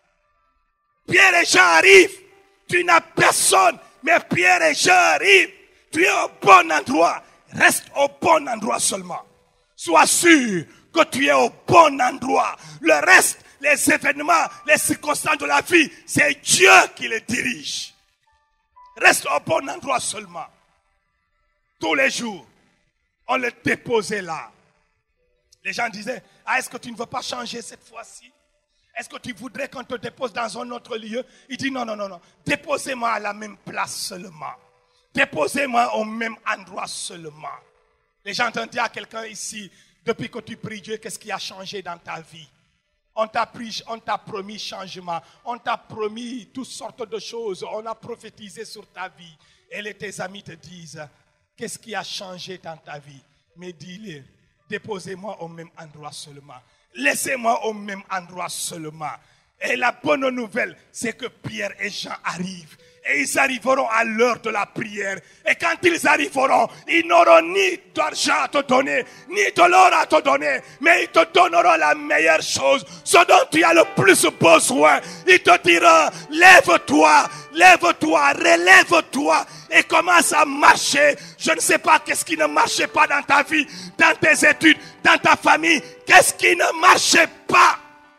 Pierre et Jean arrivent. Tu n'as personne, mais Pierre et Jean arrivent. Tu es au bon endroit. Reste au bon endroit seulement. Sois sûr que tu es au bon endroit. Le reste, les événements, les circonstances de la vie, c'est Dieu qui les dirige. Reste au bon endroit seulement. Tous les jours, on le déposait là. Les gens disaient, est-ce que tu ne veux pas changer cette fois-ci? Est-ce que tu voudrais qu'on te dépose dans un autre lieu? Il dit, non. Déposez-moi à la même place seulement. Déposez-moi au même endroit seulement. Les gens ont dit à quelqu'un ici, depuis que tu pries Dieu, qu'est-ce qui a changé dans ta vie? On t'a promis changement. On t'a promis toutes sortes de choses. On a prophétisé sur ta vie. Et tes amis te disent, qu'est-ce qui a changé dans ta vie? Mais dis-le, déposez-moi au même endroit seulement. Laissez-moi au même endroit seulement. Et la bonne nouvelle, c'est que Pierre et Jean arrivent. Et ils arriveront à l'heure de la prière. Et quand ils arriveront, ils n'auront ni d'argent à te donner, ni de l'or à te donner. Mais ils te donneront la meilleure chose, ce dont tu as le plus besoin. Ils te diront, lève-toi, relève-toi et commence à marcher. Je ne sais pas qu'est-ce qui ne marchait pas dans ta vie, dans tes études, dans ta famille. Qu'est-ce qui ne marchait pas?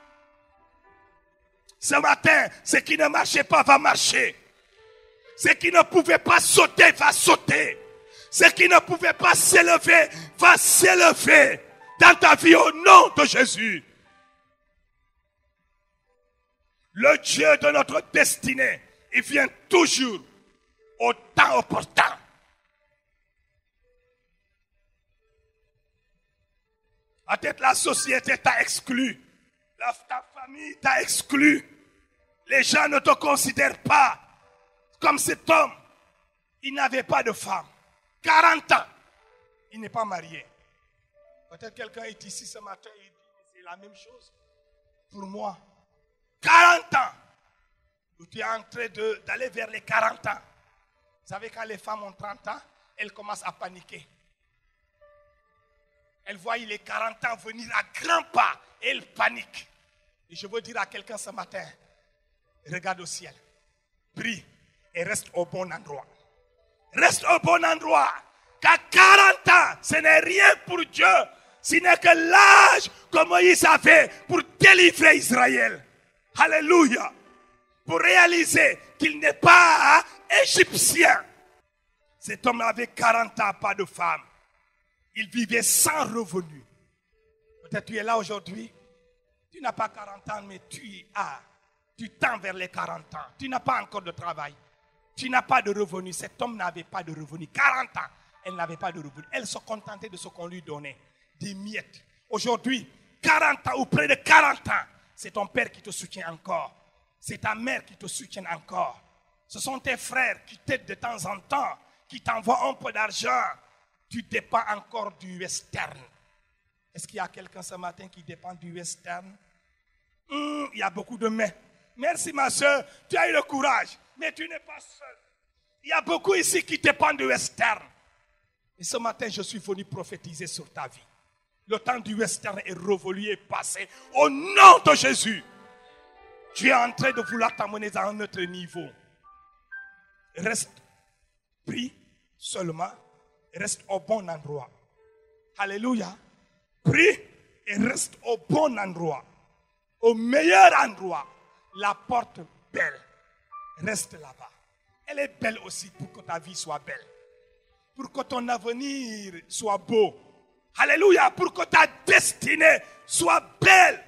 Ce matin, ce qui ne marchait pas va marcher. Ce qui ne pouvait pas sauter va sauter. Ce qui ne pouvait pas s'élever va s'élever dans ta vie au nom de Jésus. Le Dieu de notre destinée, il vient toujours au temps opportun. Peut-être la société t'a exclu. Ta famille t'a exclu. Les gens ne te considèrent pas comme cet homme. Il n'avait pas de femme. 40 ans. Il n'est pas marié. Peut-être quelqu'un est ici ce matin et dit, c'est la même chose pour moi. 40 ans. Où tu es en train d'aller vers les 40 ans. Vous savez, quand les femmes ont 30 ans, elles commencent à paniquer. Elles voient les 40 ans venir à grands pas et elles paniquent. Et je veux dire à quelqu'un ce matin, regarde au ciel, prie et reste au bon endroit. Reste au bon endroit. Car 40 ans, ce n'est rien pour Dieu. Ce n'est que l'âge que Moïse avait pour délivrer Israël. Alléluia. Pour réaliser qu'il n'est pas égyptien. Cet homme avait 40 ans, pas de femme. Il vivait sans revenu. Peut-être tu es là aujourd'hui. Tu n'as pas 40 ans, mais tu tends vers les 40 ans. Tu n'as pas encore de travail. Tu n'as pas de revenu. Cet homme n'avait pas de revenu. 40 ans, elle n'avait pas de revenu. Elle se contentait de ce qu'on lui donnait. Des miettes. Aujourd'hui, 40 ans ou près de 40 ans, c'est ton père qui te soutient encore. C'est ta mère qui te soutient encore. Ce sont tes frères qui t'aident de temps en temps, qui t'envoient un peu d'argent. Tu dépends encore du western. Est-ce qu'il y a quelqu'un ce matin qui dépend du western? Il y a beaucoup de mais. Merci ma soeur, tu as eu le courage. Mais tu n'es pas seul. Il y a beaucoup ici qui dépendent du western. Et ce matin, je suis venu prophétiser sur ta vie. Le temps du western est révolu et passé. Au nom de Jésus, tu es en train de vouloir t'amener à un autre niveau. Reste, prie seulement, reste au bon endroit. Alléluia. Prie et reste au bon endroit. Au meilleur endroit. La porte belle. Reste là-bas. Elle est belle aussi pour que ta vie soit belle. Pour que ton avenir soit beau. Alléluia. Pour que ta destinée soit belle.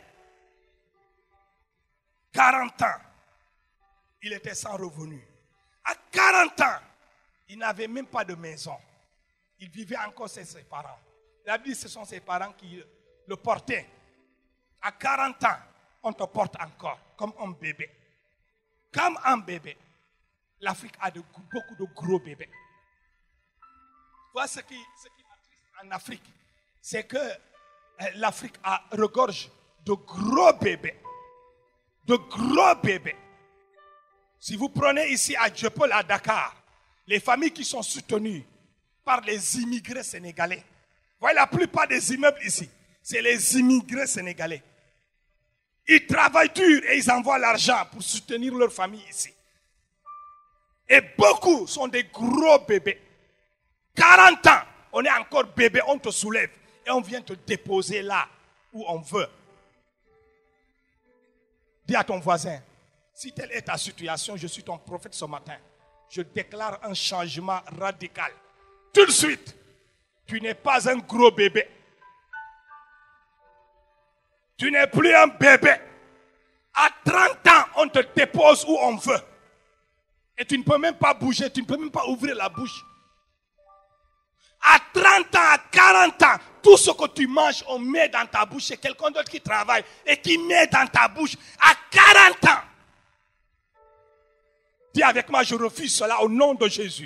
40 ans, il était sans revenu. À 40 ans, il n'avait même pas de maison. Il vivait encore chez ses parents. La Bible, ce sont ses parents qui le portaient. À 40 ans, on te porte encore comme un bébé. Comme un bébé. L'Afrique a beaucoup de gros bébés. Voilà ce qui m'attriste en Afrique. C'est que l'Afrique regorge de gros bébés. De gros bébés. Si vous prenez ici à Djepol, à Dakar, les familles qui sont soutenues par les immigrés sénégalais. Voyez, la plupart des immeubles ici, c'est les immigrés sénégalais. Ils travaillent dur et ils envoient l'argent pour soutenir leur famille ici. Et beaucoup sont des gros bébés. 40 ans, on est encore bébé, on te soulève et on vient te déposer là où on veut. Dis à ton voisin, si telle est ta situation, je suis ton prophète ce matin. Je déclare un changement radical. Tout de suite, tu n'es pas un gros bébé. Tu n'es plus un bébé. À 30 ans, on te dépose où on veut. Et tu ne peux même pas bouger, tu ne peux même pas ouvrir la bouche. À 30 ans, à 40 ans, tout ce que tu manges, on met dans ta bouche. C'est quelqu'un d'autre qui travaille et qui met dans ta bouche. À 40 ans. Dis avec moi, je refuse cela au nom de Jésus.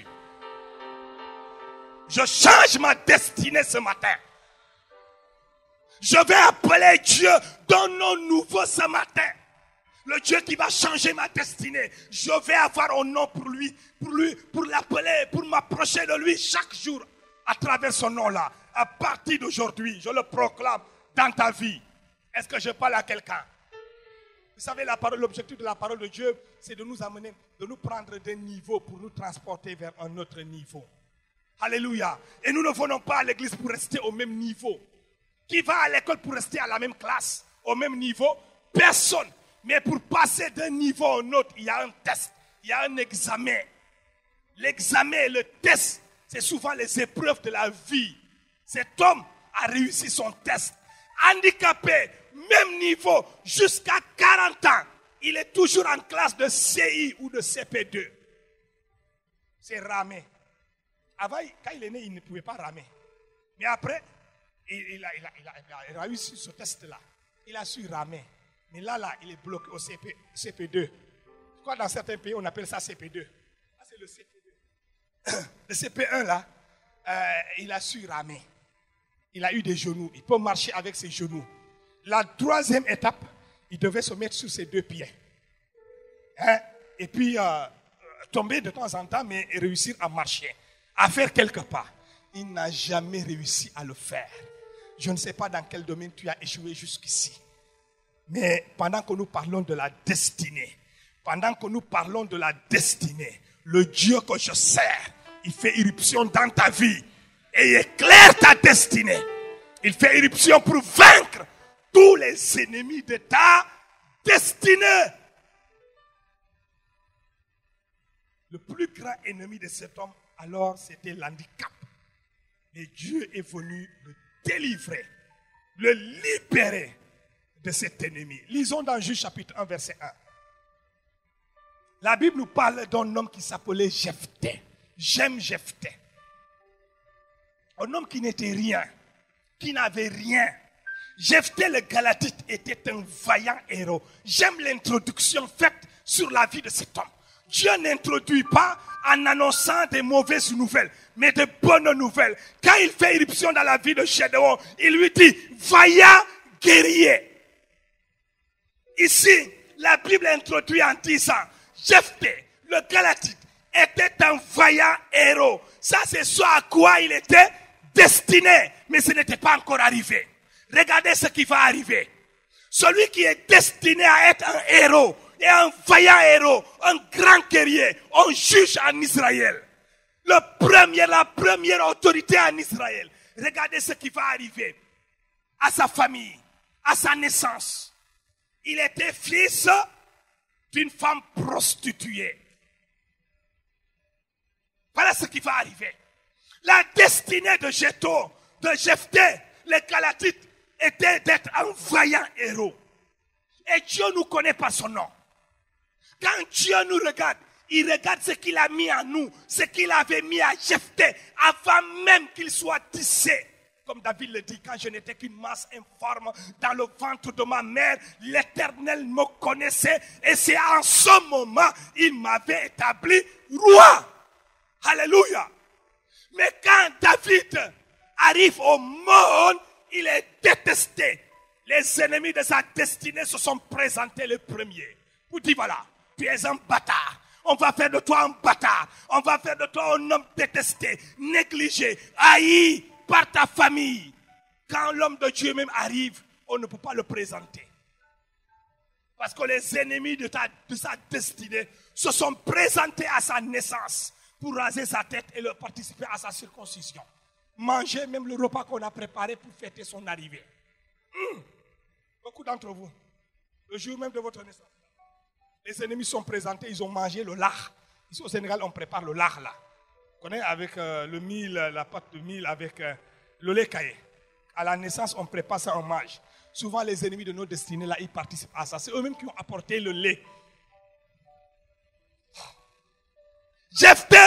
Je change ma destinée ce matin. Je vais appeler Dieu d'un nom nouveau ce matin. Le Dieu qui va changer ma destinée. Je vais avoir un nom pour lui, pour l'appeler, pour m'approcher de lui chaque jour à travers ce nom-là. À partir d'aujourd'hui, je le proclame dans ta vie. Est-ce que je parle à quelqu'un? Vous savez, l'objectif de la parole de Dieu, c'est de nous amener, de nous prendre d'un niveau pour nous transporter vers un autre niveau. Alléluia. Et nous ne venons pas à l'église pour rester au même niveau. Qui va à l'école pour rester à la même classe, au même niveau? Personne. Mais pour passer d'un niveau à un autre, il y a un test, il y a un examen. L'examen, le test, c'est souvent les épreuves de la vie. Cet homme a réussi son test. Handicapé, même niveau, jusqu'à 40 ans. Il est toujours en classe de CI ou de CP2. C'est ramer. Avant, quand il est né, il ne pouvait pas ramer. Mais après, il a réussi ce test-là. Il a su ramer. Mais là, il est bloqué au CP2. Je crois que dans certains pays, on appelle ça CP2. Ah, c'est le CP2. Le CP1, là, il a su ramer. Il a eu des genoux. Il peut marcher avec ses genoux. La troisième étape, il devait se mettre sur ses deux pieds. Hein? Et puis, tomber de temps en temps, mais réussir à marcher. À faire quelque part. Il n'a jamais réussi à le faire. Je ne sais pas dans quel domaine tu as échoué jusqu'ici. Mais pendant que nous parlons de la destinée, le Dieu que je sers, il fait irruption dans ta vie et il éclaire ta destinée. Il fait irruption pour vaincre tous les ennemis de ta destinée. Le plus grand ennemi de cet homme, alors, c'était l'handicap. Et Dieu est venu le délivrer, le libérer de cet ennemi. Lisons dans Juge chapitre 1, verset 1. La Bible nous parle d'un homme qui s'appelait Jephthé. J'aime Jephthé. Un homme qui n'était rien, qui n'avait rien. Jephthé le Galatite était un vaillant héros. J'aime l'introduction faite sur la vie de cet homme. Dieu n'introduit pas en annonçant des mauvaises nouvelles, mais de bonnes nouvelles. Quand il fait irruption dans la vie de Gédéon, il lui dit, vaillant guerrier. Ici, la Bible introduit en disant, Jephthé, le Galatite, était un vaillant héros. Ça, c'est ce à quoi il était destiné, mais ce n'était pas encore arrivé. Regardez ce qui va arriver. Celui qui est destiné à être un héros, et un vaillant héros, un grand guerrier, un juge en Israël. La première autorité en Israël. Regardez ce qui va arriver à sa famille, à sa naissance. Il était fils d'une femme prostituée. Voilà ce qui va arriver. La destinée de Jephthé, les Galatites, était d'être un vaillant héros. Et Dieu nous connaît par son nom. Quand Dieu nous regarde, il regarde ce qu'il a mis en nous, ce qu'il avait mis à Jephthé avant même qu'il soit tissé. Comme David le dit, quand je n'étais qu'une masse informe dans le ventre de ma mère, l'Éternel me connaissait et c'est en ce moment il m'avait établi roi. Alléluia. Mais quand David arrive au monde, il est détesté. Les ennemis de sa destinée se sont présentés les premiers. Pour dire voilà, tu es un bâtard. On va faire de toi un bâtard. On va faire de toi un homme détesté, négligé, haï par ta famille. Quand l'homme de Dieu même arrive, on ne peut pas le présenter. Parce que les ennemis de sa destinée se sont présentés à sa naissance pour raser sa tête et participer à sa circoncision. Manger même le repas qu'on a préparé pour fêter son arrivée. Beaucoup d'entre vous, le jour même de votre naissance, les ennemis sont présentés, ils ont mangé le lard. Ici au Sénégal, on prépare le lard là. Vous connaissez avec le mil, la pâte de mil avec le lait caillé. À la naissance, on prépare ça en mange. Souvent, les ennemis de nos destinées là, ils participent à ça. C'est eux-mêmes qui ont apporté le lait. Jephthé,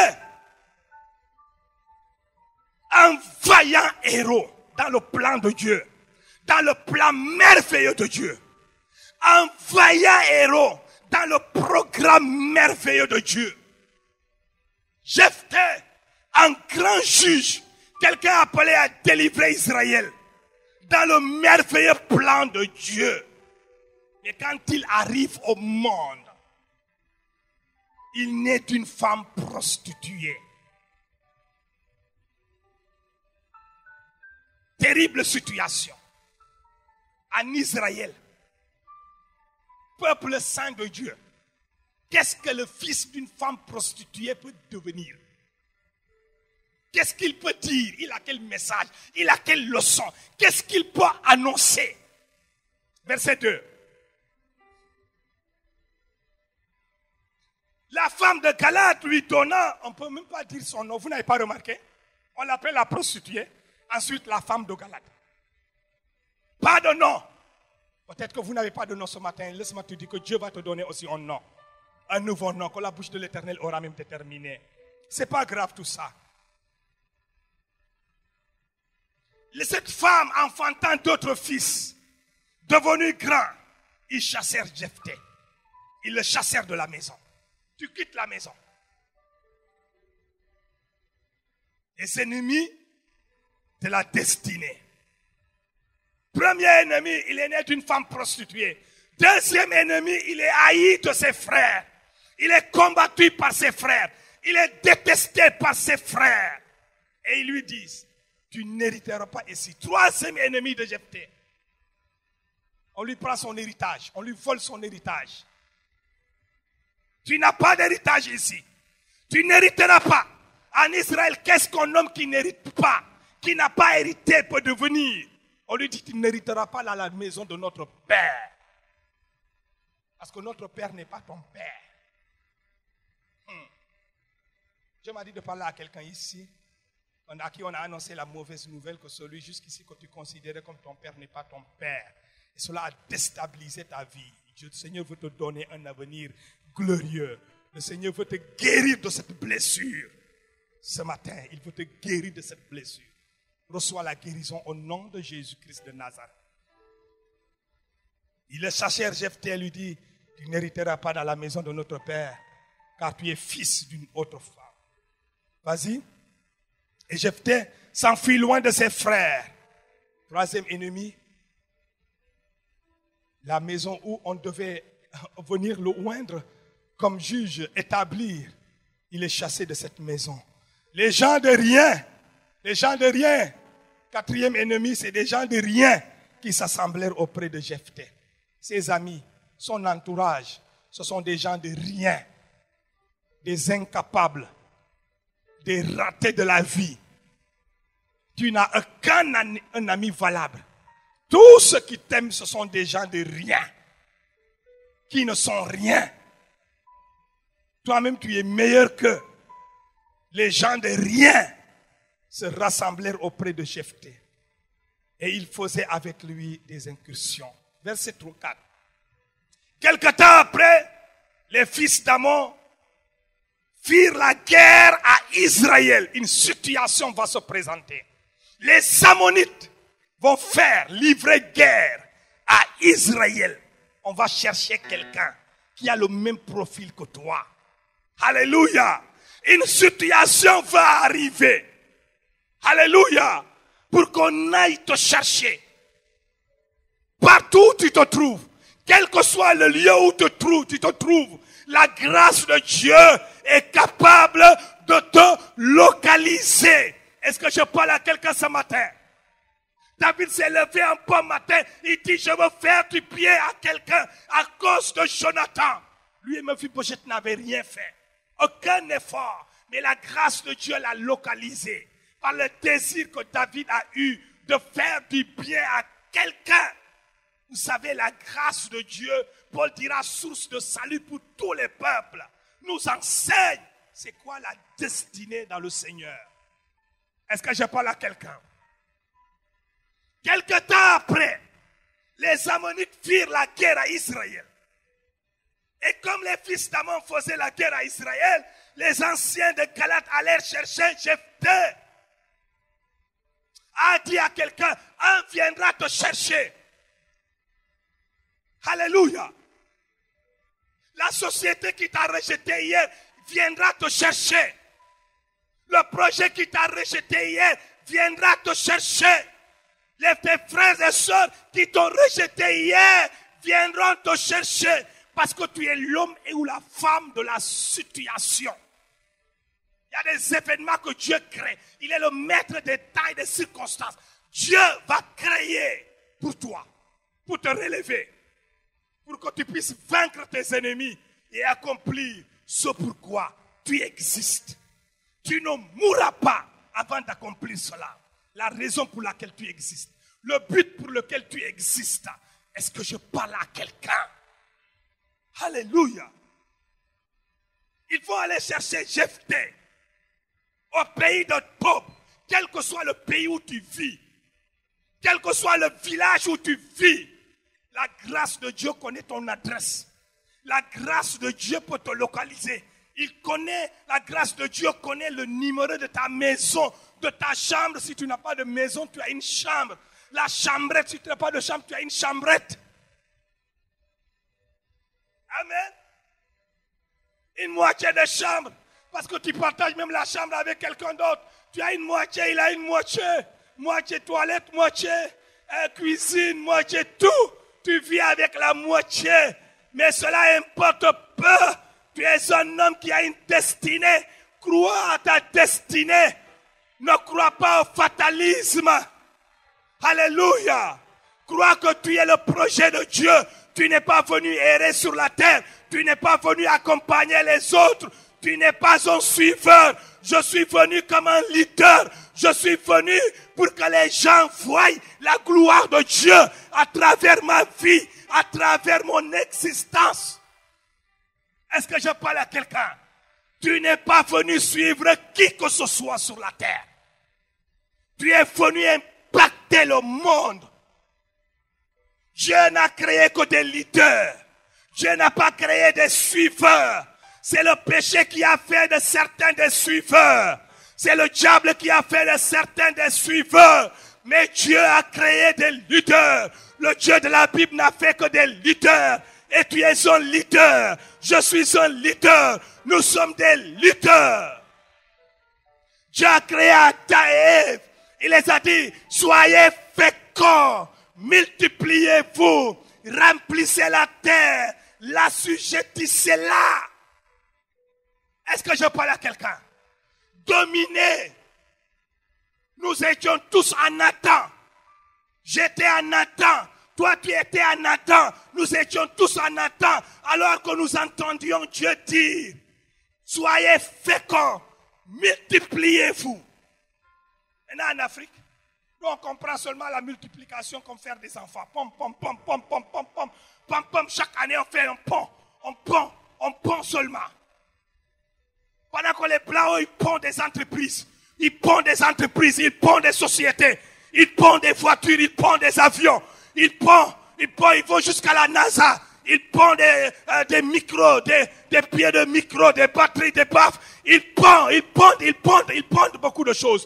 un vaillant héros dans le plan de Dieu, dans le plan merveilleux de Dieu. Un vaillant héros dans le programme merveilleux de Dieu. Jephthé, un grand juge, quelqu'un appelé à délivrer Israël dans le merveilleux plan de Dieu. Mais quand il arrive au monde, il naît d'une femme prostituée. Terrible situation. En Israël, peuple saint de Dieu, qu'est-ce que le fils d'une femme prostituée peut devenir? Qu'est-ce qu'il peut dire? Il a quel message? Il a quelle leçon? Qu'est-ce qu'il peut annoncer? Verset 2. La femme de Galate lui donna, on ne peut même pas dire son nom, vous n'avez pas remarqué? On l'appelle la prostituée, ensuite la femme de Galate. Pas de nom. Peut-être que vous n'avez pas de nom ce matin. Laisse-moi te dire que Dieu va te donner aussi un nom. Un nouveau nom que la bouche de l'Éternel aura même déterminé. Ce n'est pas grave tout ça. Cette femme enfantant d'autres fils, devenus grands, ils chassèrent Jephthé. Ils le chassèrent de la maison. Tu quittes la maison. Les ennemis de la destinée. Premier ennemi, il est né d'une femme prostituée. Deuxième ennemi, il est haï de ses frères. Il est combattu par ses frères. Il est détesté par ses frères. Et ils lui disent, tu n'hériteras pas ici. Troisième ennemi de Jephthé. On lui prend son héritage. On lui vole son héritage. Tu n'as pas d'héritage ici. Tu n'hériteras pas. En Israël, qu'est-ce qu'un homme qui n'hérite pas, qui n'a pas hérité peut devenir? On lui dit, tu n'hériteras pas dans la maison de notre père. Parce que notre père n'est pas ton père. Dieu m'a dit de parler à quelqu'un ici, à qui on a annoncé la mauvaise nouvelle que celui jusqu'ici que tu considérais comme ton père n'est pas ton père. Et cela a déstabilisé ta vie. Dieu, le Seigneur veut te donner un avenir glorieux. Le Seigneur veut te guérir de cette blessure. Ce matin, il veut te guérir de cette blessure. Reçois la guérison au nom de Jésus-Christ de Nazareth. Il le chasseur Jephthé lui dit, tu n'hériteras pas dans la maison de notre père, car tu es fils d'une autre femme. Vas-y. Et Jephthé s'enfuit loin de ses frères. Troisième ennemi, la maison où on devait venir le oindre comme juge, établir, il est chassé de cette maison. Les gens de rien, quatrième ennemi, c'est des gens de rien qui s'assemblèrent auprès de Jephthé. Ses amis, son entourage, ce sont des gens de rien, des incapables, des ratés de la vie. Tu n'as aucun ami valable. Tous ceux qui t'aiment, ce sont des gens de rien, qui ne sont rien. Toi-même, tu es meilleur qu'eux. Les gens de rien se rassemblèrent auprès de Jephthé. Et ils faisaient avec lui des incursions. Verset 34. Quelque temps après, les fils d'Amon firent la guerre à Israël. Une situation va se présenter. Les Ammonites vont livrer guerre à Israël. On va chercher quelqu'un qui a le même profil que toi. Alléluia. Une situation va arriver. Alléluia. Pour qu'on aille te chercher. Partout où tu te trouves. Quel que soit le lieu où tu te trouves. La grâce de Dieu est capable de te localiser. Est-ce que je parle à quelqu'un ce matin? David s'est levé un bon matin. Il dit, je veux faire du bien à quelqu'un à cause de Jonathan. Lui et Mephibosheth n'avaient rien fait. Aucun effort. Mais la grâce de Dieu l'a localisé. Par le désir que David a eu de faire du bien à quelqu'un. Vous savez, la grâce de Dieu, Paul dira, source de salut pour tous les peuples, nous enseigne c'est quoi la destinée dans le Seigneur. Est-ce que je parle à quelqu'un? Quelque temps après, les Ammonites firent la guerre à Israël. Et comme les fils d'Amon faisaient la guerre à Israël, les anciens de Galate allèrent chercher Jephthé. A dit à quelqu'un, un viendra te chercher. Alléluia. La société qui t'a rejeté hier viendra te chercher. Le projet qui t'a rejeté hier viendra te chercher. Tes frères et sœurs qui t'ont rejeté hier viendront te chercher. Parce que tu es l'homme ou la femme de la situation. Il y a des événements que Dieu crée. Il est le maître des temps et des circonstances. Dieu va créer pour toi, pour te relever, pour que tu puisses vaincre tes ennemis et accomplir ce pourquoi tu existes. Tu ne mourras pas avant d'accomplir cela. La raison pour laquelle tu existes. Le but pour lequel tu existes. Est-ce que je parle à quelqu'un? Alléluia. Il faut aller chercher Jephthé au pays de Tob, quel que soit le pays où tu vis, quel que soit le village où tu vis. La grâce de Dieu connaît ton adresse. La grâce de Dieu peut te localiser. La grâce de Dieu connaît le numéro de ta maison, de ta chambre. Si tu n'as pas de maison, tu as une chambre. La chambrette, si tu n'as pas de chambre, tu as une chambrette. Amen. Une moitié de chambre. Parce que tu partages même la chambre avec quelqu'un d'autre. Tu as une moitié, il a une moitié. Moitié toilette, moitié cuisine, moitié tout. Tu vis avec la moitié. Mais cela importe peu. Tu es un homme qui a une destinée. Crois à ta destinée. Ne crois pas au fatalisme. Alléluia. Crois que tu es le projet de Dieu. Tu n'es pas venu errer sur la terre. Tu n'es pas venu accompagner les autres. Tu n'es pas un suiveur. Je suis venu comme un leader. Je suis venu pour que les gens voient la gloire de Dieu à travers ma vie, à travers mon existence. Est-ce que je parle à quelqu'un? Tu n'es pas venu suivre qui que ce soit sur la terre. Tu es venu impacter le monde. Dieu n'a créé que des leaders. Dieu n'a pas créé des suiveurs. C'est le péché qui a fait de certains des suiveurs. C'est le diable qui a fait de certains des suiveurs. Mais Dieu a créé des leaders. Le Dieu de la Bible n'a fait que des leaders. Et tu es un leader. Je suis un leader. Nous sommes des leaders. Dieu a créé Adam et Ève. Il les a dit, soyez féconds, multipliez-vous, remplissez la terre, l'assujettissez-la. Est-ce que je parle à quelqu'un? Dominer. Nous étions tous en Nathan. J'étais en Nathan. Toi, tu étais en Nathan. Nous étions tous en Nathan. Alors que nous entendions Dieu dire, soyez féconds, multipliez-vous. Maintenant, en Afrique, nous, on comprend seulement la multiplication comme faire des enfants. Pom, pom, pom, pom, pom, pom, pom, pom, pom. Chaque année, on fait un pont. On pond seulement. Pendant que les Blancs, ils pondent des entreprises. Ils pondent des entreprises, ils pondent des sociétés. Ils pondent des voitures, ils pondent des avions. Ils vont jusqu'à la NASA. Ils pondent des micros, des pieds de micro, des batteries, des baffes. Ils pondent beaucoup de choses.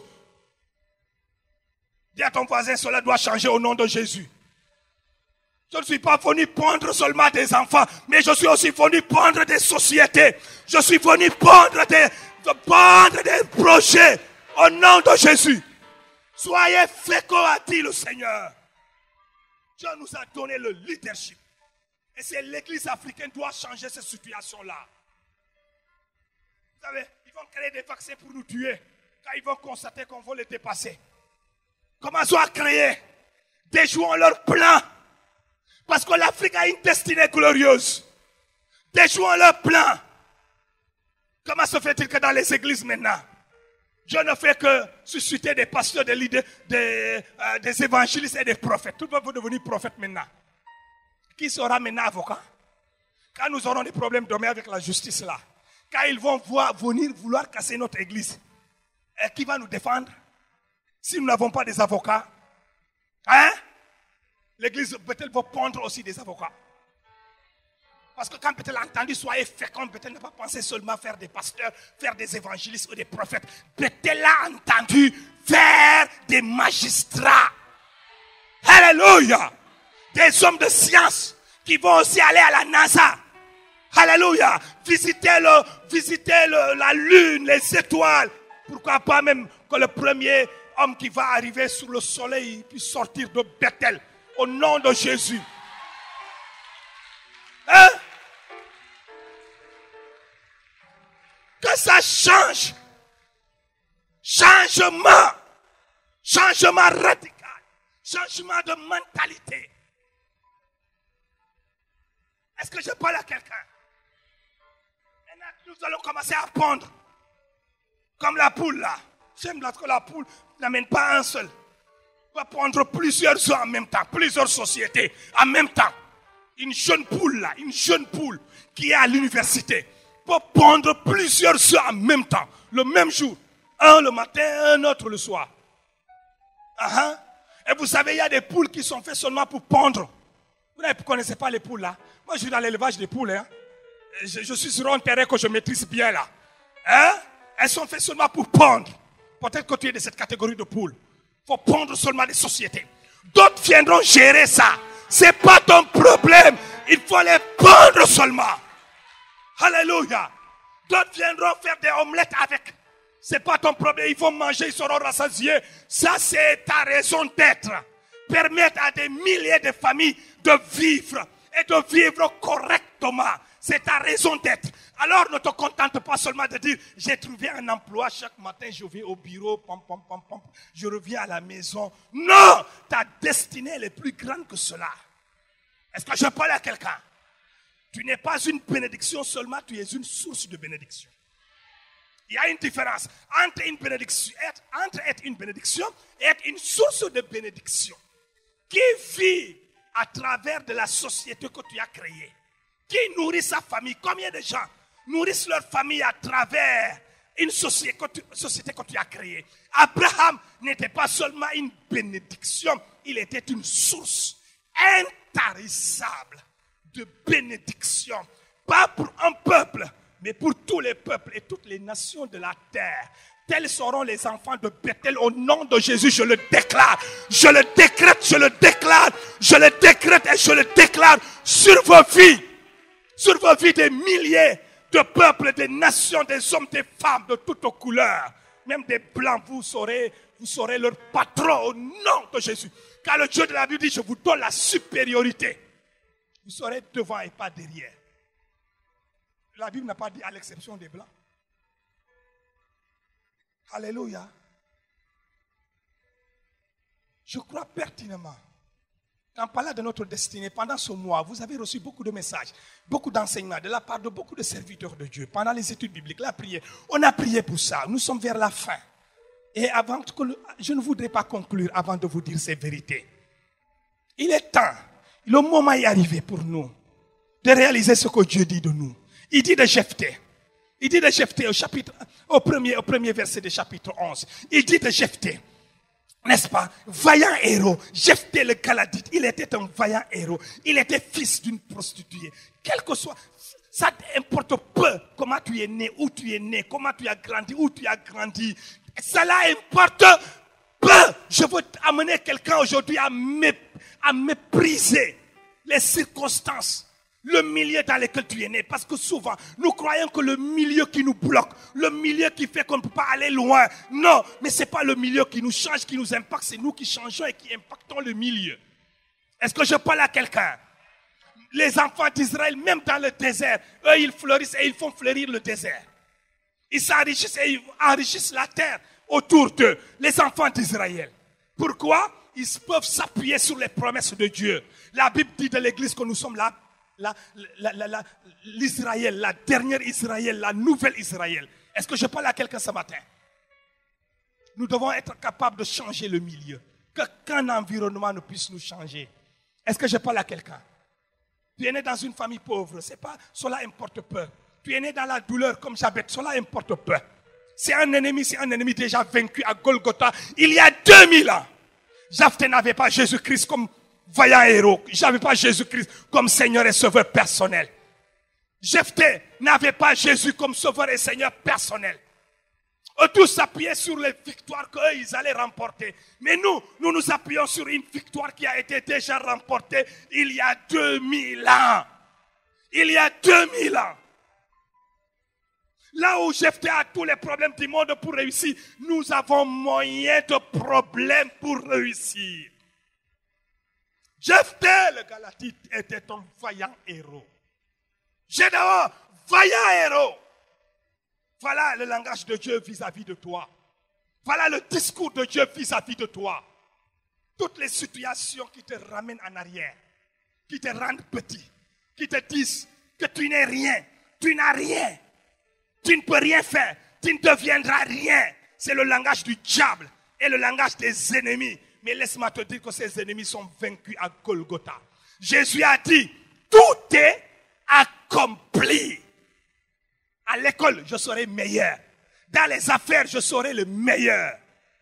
Dis à ton voisin, cela doit changer au nom de Jésus. Je ne suis pas venu pondre seulement des enfants, mais je suis aussi venu pondre des sociétés. Je suis venu pondre des projets au nom de Jésus. Soyez féconds, a dit le Seigneur. Dieu nous a donné le leadership. Et c'est l'église africaine qui doit changer cette situation-là. Vous savez, ils vont créer des vaccins pour nous tuer quand ils vont constater qu'on va les dépasser. Commençons à créer. Déjouons leur plan. Parce que l'Afrique a une destinée glorieuse. Déjouons leur plan. Comment se fait-il que dans les églises maintenant, Dieu ne fait que susciter des pasteurs, des leaders, des évangélistes et des prophètes. Tout le monde veut devenir prophète maintenant. Qui sera maintenant avocat? Quand nous aurons des problèmes demain avec la justice là, quand ils vont venir vouloir casser notre église, qui va nous défendre? Si nous n'avons pas des avocats, hein? L'église peut-être va pondre aussi des avocats. Parce que quand peut-être entendu, soyez féconds, peut-être ne pas penser seulement faire des pasteurs, faire des évangélistes ou des prophètes. Peut-être l'a entendu faire des magistrats. Alléluia. Des hommes de science qui vont aussi aller à la NASA. Alléluia. Visiter la lune, les étoiles. Pourquoi pas même que le premier homme qui va arriver sur le soleil puisse sortir de Bethel. Au nom de Jésus. Hein? Que ça change. Changement. Changement radical. Changement de mentalité. Est-ce que je parle à quelqu'un? Maintenant, nous allons commencer à pondre. Comme la poule là. J'aime que la poule n'amène pas un seul. Va prendre plusieurs œufs en même temps, plusieurs sociétés en même temps. Une jeune poule là, une jeune poule qui est à l'université peut pondre plusieurs œufs en même temps, le même jour. Un le matin, un autre le soir. Et vous savez, il y a des poules qui sont faites seulement pour pondre. Vous ne connaissez pas les poules là? Moi je suis dans l'élevage des poules. Hein? Je suis sur un terrain que je maîtrise bien là. Hein? Elles sont faites seulement pour pondre. Peut-être que tu es de cette catégorie de poules. Il faut pondre seulement des sociétés. D'autres viendront gérer ça. Ce n'est pas ton problème. Il faut les pondre seulement. Alléluia. D'autres viendront faire des omelettes avec. Ce n'est pas ton problème. Ils vont manger, ils seront rassasiés. Ça, c'est ta raison d'être. Permettre à des milliers de familles de vivre et de vivre correctement. C'est ta raison d'être. Alors ne te contente pas seulement de dire j'ai trouvé un emploi, chaque matin je vais au bureau, je reviens à la maison. Non, ta destinée elle est plus grande que cela. Est-ce que je parle à quelqu'un? Tu n'es pas une bénédiction seulement, tu es une source de bénédiction. Il y a une différence entre être une bénédiction et être une source de bénédiction. Qui vit à travers de la société que tu as créée? Qui nourrit sa famille? Combien de gens nourrissent leur famille à travers une société que tu as créée? Abraham n'était pas seulement une bénédiction, il était une source intarissable de bénédiction. Pas pour un peuple, mais pour tous les peuples et toutes les nations de la terre. Tels seront les enfants de Bethel. Au nom de Jésus, je le déclare. Je le décrète, je le déclare. Je le décrète et je le déclare sur vos vies. Sur vos vies des milliers de peuples, des nations, des hommes, des femmes de toutes couleurs. Même des blancs, vous serez leur patron au nom de Jésus. Car le Dieu de la Bible dit, je vous donne la supériorité. Vous serez devant et pas derrière. La Bible n'a pas dit à l'exception des Blancs. Alléluia. Je crois pertinemment qu'en parlant de notre destinée, pendant ce mois, vous avez reçu beaucoup de messages, beaucoup d'enseignements de la part de beaucoup de serviteurs de Dieu. Pendant les études bibliques, la prière, on a prié pour ça. Nous sommes vers la fin. Et avant que je ne voudrais pas conclure avant de vous dire ces vérités. Il est temps, le moment est arrivé pour nous de réaliser ce que Dieu dit de nous. Il dit de Jephthé. Il dit de Jephthé au premier verset du chapitre 11. Il dit de Jephthé. N'est-ce pas? Vaillant héros. Jephthé le Galadite, il était un vaillant héros. Il était fils d'une prostituée. Quel que soit, ça importe peu comment tu es né, où tu es né, comment tu as grandi, où tu as grandi. Cela importe peu. Je veux amener quelqu'un aujourd'hui à mépriser les circonstances, le milieu dans lequel tu es né. Parce que souvent, nous croyons que le milieu qui nous bloque, le milieu qui fait qu'on ne peut pas aller loin. Non, mais ce n'est pas le milieu qui nous change, qui nous impacte. C'est nous qui changeons et qui impactons le milieu. Est-ce que je parle à quelqu'un? Les enfants d'Israël, même dans le désert, eux, ils fleurissent et ils font fleurir le désert. Ils s'enrichissent et ils enrichissent la terre autour d'eux, les enfants d'Israël. Pourquoi? Ils peuvent s'appuyer sur les promesses de Dieu. La Bible dit de l'Église que nous sommes l'Israël, la dernière Israël, la nouvelle Israël. Est-ce que je parle à quelqu'un ce matin? Nous devons être capables de changer le milieu. Qu'un environnement ne puisse nous changer. Est-ce que je parle à quelqu'un? Tu es né dans une famille pauvre, c'est pas, cela importe peu. Tu es né dans la douleur comme Jabez, cela importe peu. C'est un ennemi déjà vaincu à Golgotha il y a 2000 ans. Jephthé n'avait pas Jésus-Christ comme vaillant héros. J'avais pas Jésus-Christ comme Seigneur et Sauveur personnel. Jephthé n'avait pas Jésus comme Sauveur et Seigneur personnel. Eux tous s'appuyaient sur les victoires qu'eux ils allaient remporter. Mais nous nous appuyons sur une victoire qui a été déjà remportée il y a 2000 ans. Il y a 2000 ans. Là où Jephthé a tous les problèmes du monde pour réussir, nous avons moyen de problèmes pour réussir. Jephthé, le Galatite, était un vaillant héros. Gédéon, vaillant héros. Voilà le langage de Dieu vis-à-vis de toi. Voilà le discours de Dieu vis-à-vis de toi. Toutes les situations qui te ramènent en arrière, qui te rendent petit, qui te disent que tu n'es rien, tu n'as rien. Tu ne peux rien faire. Tu ne deviendras rien. C'est le langage du diable et le langage des ennemis. Mais laisse-moi te dire que ces ennemis sont vaincus à Golgotha. Jésus a dit, tout est accompli. À l'école, je serai meilleur. Dans les affaires, je serai le meilleur.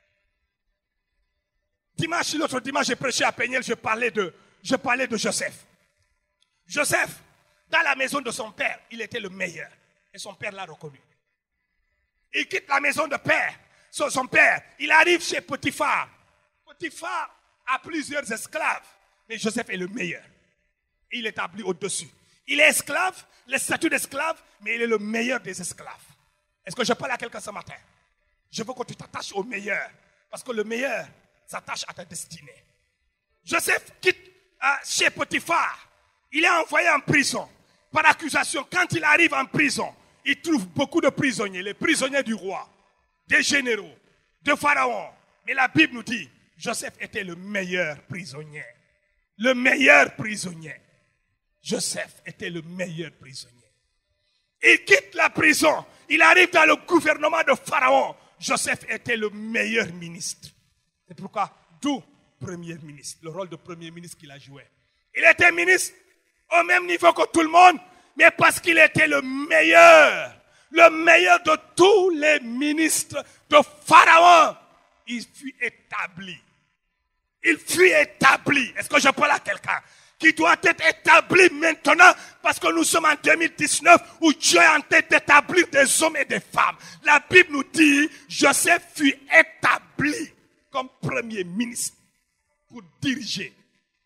L'autre dimanche, j'ai prêché à Péniel, je parlais de Joseph. Joseph, dans la maison de son père, il était le meilleur. Et son père l'a reconnu. Il quitte la maison de père. Son père, il arrive chez Potiphar. Potiphar a plusieurs esclaves. Mais Joseph est le meilleur. Il est établi au-dessus. Il est esclave, le statut d'esclave, mais il est le meilleur des esclaves. Est-ce que je parle à quelqu'un ce matin? Je veux que tu t'attaches au meilleur. Parce que le meilleur s'attache à ta destinée. Joseph quitte chez Potiphar. Il est envoyé en prison par accusation. Quand il arrive en prison, il trouve beaucoup de prisonniers, les prisonniers du roi, des généraux, de Pharaon. Mais la Bible nous dit, Joseph était le meilleur prisonnier. Le meilleur prisonnier. Joseph était le meilleur prisonnier. Il quitte la prison. Il arrive dans le gouvernement de Pharaon. Joseph était le meilleur ministre. C'est pourquoi, d'où premier ministre, le rôle de premier ministre qu'il a joué. Il était ministre au même niveau que tout le monde, mais parce qu'il était le meilleur de tous les ministres de Pharaon, il fut établi. Il fut établi. Est-ce que je parle à quelqu'un qui doit être établi maintenant parce que nous sommes en 2019 où Dieu est en train d'établir des hommes et des femmes. La Bible nous dit, Joseph fut établi comme premier ministre pour diriger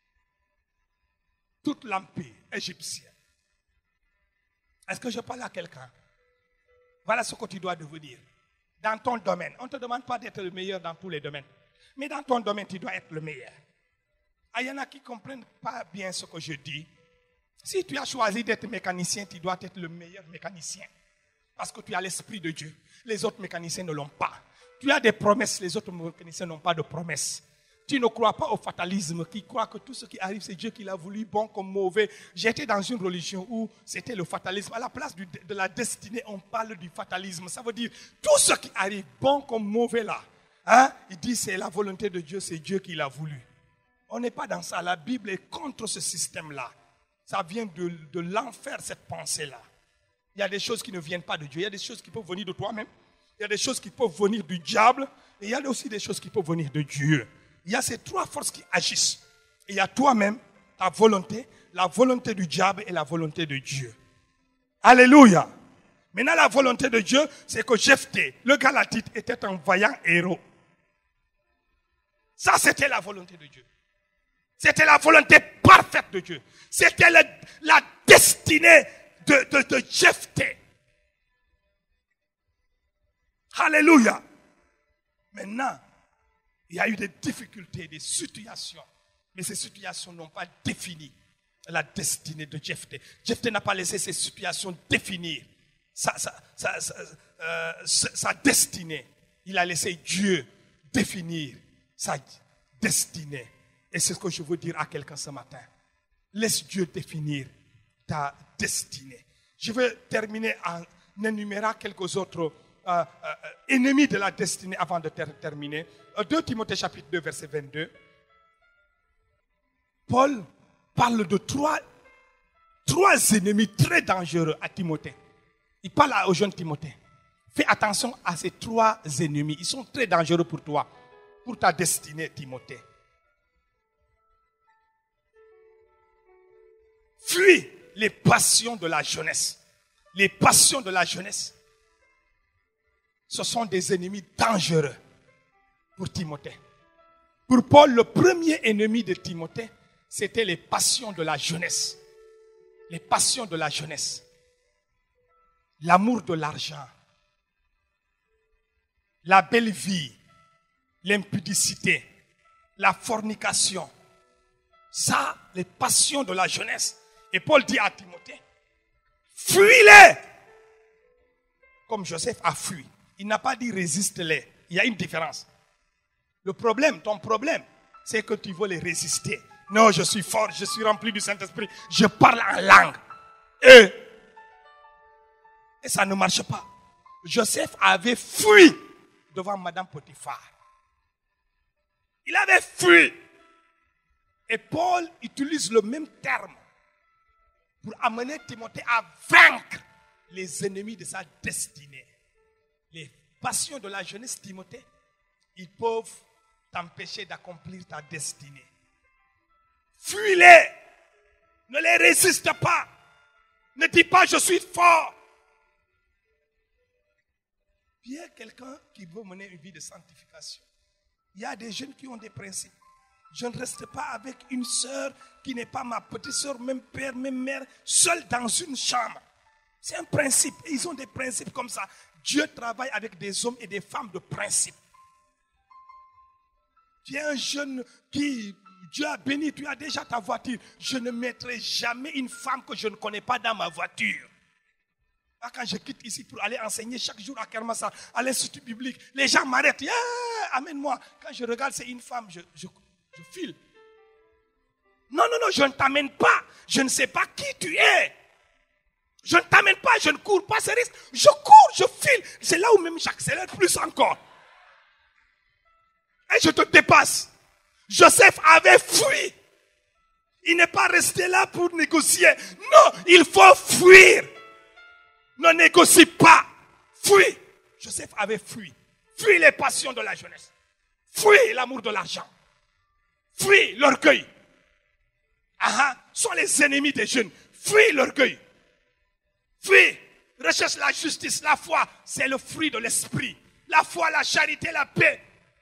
tout l'empire égyptien. Est-ce que je parle à quelqu'un? Voilà ce que tu dois devenir. Dans ton domaine. On ne te demande pas d'être le meilleur dans tous les domaines. Mais dans ton domaine, tu dois être le meilleur. Il y en a qui ne comprennent pas bien ce que je dis. Si tu as choisi d'être mécanicien, tu dois être le meilleur mécanicien. Parce que tu as l'Esprit de Dieu. Les autres mécaniciens ne l'ont pas. Tu as des promesses, les autres mécaniciens n'ont pas de promesses. Tu ne crois pas au fatalisme, qui croit que tout ce qui arrive, c'est Dieu qui l'a voulu, bon comme mauvais. J'étais dans une religion où c'était le fatalisme. À la place de la destinée, on parle du fatalisme. Ça veut dire tout ce qui arrive, bon comme mauvais là. Hein? Il dit c'est la volonté de Dieu, c'est Dieu qui l'a voulu. On n'est pas dans ça. La Bible est contre ce système-là. Ça vient de l'enfer, cette pensée-là. Il y a des choses qui ne viennent pas de Dieu. Il y a des choses qui peuvent venir de toi-même. Il y a des choses qui peuvent venir du diable. Et il y a aussi des choses qui peuvent venir de Dieu. Il y a ces trois forces qui agissent. Et il y a toi-même, ta volonté, la volonté du diable et la volonté de Dieu. Alléluia. Maintenant, la volonté de Dieu, c'est que Jephthé, le Galatite, était un vaillant héros. Ça, c'était la volonté de Dieu. C'était la volonté parfaite de Dieu. C'était la destinée de Jephthé. Alléluia. Maintenant, il y a eu des difficultés, des situations. Mais ces situations n'ont pas défini la destinée de Jephthé. Jephthé n'a pas laissé ces situations définir sa destinée. Il a laissé Dieu définir sa destinée. Et c'est ce que je veux dire à quelqu'un ce matin. Laisse Dieu définir ta destinée. Je vais terminer en énumérant quelques autres ennemis de la destinée avant de terminer. 2 Timothée chapitre 2 verset 22. Paul parle de trois ennemis très dangereux à Timothée. Il parle au jeune Timothée. Fais attention à ces trois ennemis. Ils sont très dangereux pour toi, pour ta destinée, Timothée. Fuis les passions de la jeunesse. Les passions de la jeunesse, ce sont des ennemis dangereux pour Timothée. Pour Paul, le premier ennemi de Timothée, c'était les passions de la jeunesse. Les passions de la jeunesse. L'amour de l'argent. La belle vie. L'impudicité. La fornication. Ça, les passions de la jeunesse. Et Paul dit à Timothée, fuis-les. Comme Joseph a fui. Il n'a pas dit résiste-les. Il y a une différence. Le problème, ton problème, c'est que tu veux les résister. Non, je suis fort, je suis rempli du Saint-Esprit. Je parle en langue. Et ça ne marche pas. Joseph avait fui devant Madame Potiphar. Il avait fui. Et Paul utilise le même terme pour amener Timothée à vaincre les ennemis de sa destinée. Les passions de la jeunesse, Timothée, ils peuvent t'empêcher d'accomplir ta destinée. Fuis-les. Ne les résiste pas. Ne dis pas je suis fort. Bien quelqu'un qui veut mener une vie de sanctification. Il y a des jeunes qui ont des principes. Je ne reste pas avec une sœur qui n'est pas ma petite sœur, même père, même mère, seule dans une chambre. C'est un principe. Et ils ont des principes comme ça. Dieu travaille avec des hommes et des femmes de principe. Tu es un jeune qui, Dieu a béni, tu as déjà ta voiture. Je ne mettrai jamais une femme que je ne connais pas dans ma voiture. Quand je quitte ici pour aller enseigner chaque jour à Kermassa, à l'Institut biblique, les gens m'arrêtent. Yeah, amène-moi. Quand je regarde, c'est une femme, je file. Non, je ne t'amène pas. Je ne sais pas qui tu es. Je ne t'amène pas, je ne cours pas ce risque. Je cours, je file. C'est là où même j'accélère plus encore. Et je te dépasse. Joseph avait fui. Il n'est pas resté là pour négocier. Non, il faut fuir. Ne négocie pas. Fuis. Joseph avait fui. Fuis les passions de la jeunesse. Fuis l'amour de l'argent. Fuis l'orgueil. Sont les ennemis des jeunes. Fuis l'orgueil. Fuis. Recherche la justice, la foi. C'est le fruit de l'esprit. La foi, la charité, la paix.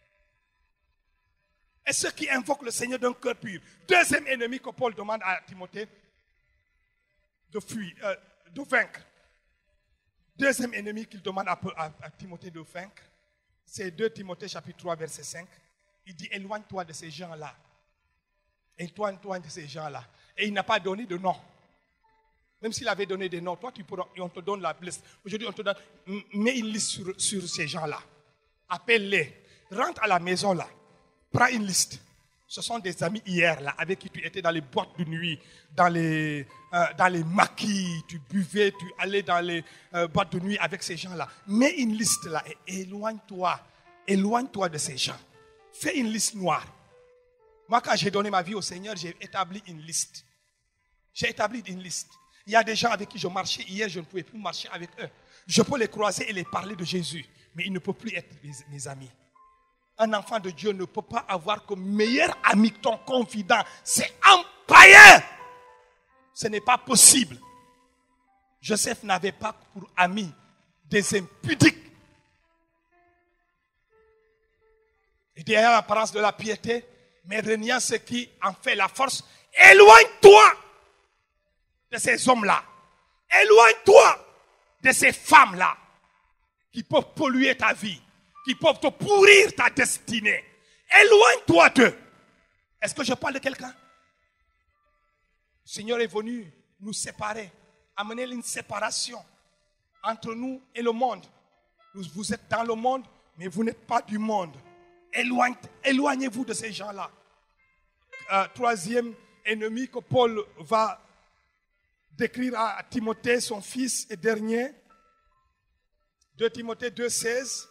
Et ceux qui invoquent le Seigneur d'un cœur pur. Deuxième ennemi que Paul demande à Timothée de fuir, de vaincre. Deuxième ennemi qu'il demande à Timothée de vaincre, c'est 2 Timothée chapitre 3 verset 5. Il dit éloigne-toi de ces gens-là. Éloigne-toi de ces gens-là. Et il n'a pas donné de nom. Même s'il avait donné des noms, toi, on te donne la liste. Aujourd'hui, on te donne, mets une liste sur ces gens-là. Appelle-les. Rentre à la maison, là. Prends une liste. Ce sont des amis hier, là, avec qui tu étais dans les boîtes de nuit, dans les maquis, tu buvais, tu allais dans les boîtes de nuit avec ces gens-là. Mets une liste, là, et éloigne-toi. Éloigne-toi de ces gens. Fais une liste noire. Moi, quand j'ai donné ma vie au Seigneur, j'ai établi une liste. J'ai établi une liste. Il y a des gens avec qui je marchais hier, je ne pouvais plus marcher avec eux. Je peux les croiser et les parler de Jésus, mais ils ne peuvent plus être mes amis. Un enfant de Dieu ne peut pas avoir comme meilleur ami ton confident. C'est un païen. Ce n'est pas possible. Joseph n'avait pas pour ami des impudiques. Et derrière l'apparence de la piété, mais reniant ce qui en fait la force, éloigne-toi de ces hommes-là. Éloigne-toi de ces femmes-là qui peuvent polluer ta vie, qui peuvent te pourrir ta destinée. Éloigne-toi d'eux. Est-ce que je parle de quelqu'un? Le Seigneur est venu nous séparer, amener une séparation entre nous et le monde. Vous êtes dans le monde, mais vous n'êtes pas du monde. Éloignez-vous de ces gens-là. Troisième ennemi que Paul va décrire à Timothée, son fils et dernier. 2 Timothée 2,16.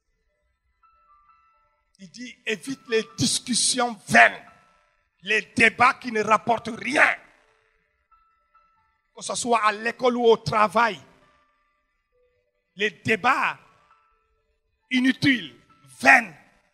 Il dit, évite les discussions vaines, les débats qui ne rapportent rien. Que ce soit à l'école ou au travail. Les débats inutiles, vains.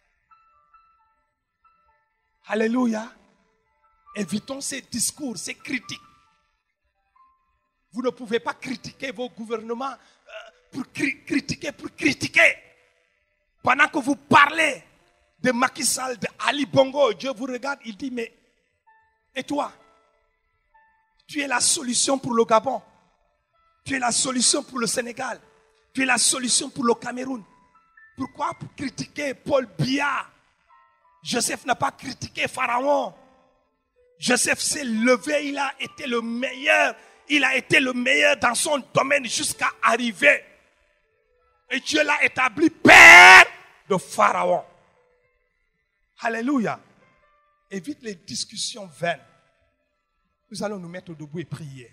Alléluia. Évitons ces discours, ces critiques. Vous ne pouvez pas critiquer vos gouvernements pour critiquer. Pendant que vous parlez de Macky Sall, de Ali Bongo, Dieu vous regarde, il dit, mais et toi? Tu es la solution pour le Gabon. Tu es la solution pour le Sénégal. Tu es la solution pour le Cameroun. Pourquoi pour critiquer Paul Biya? Joseph n'a pas critiqué Pharaon. Joseph s'est levé, il a été le meilleur. Il a été le meilleur dans son domaine jusqu'à arriver. Et Dieu l'a établi père de Pharaon. Alléluia. Évite les discussions vaines. Nous allons nous mettre debout et prier.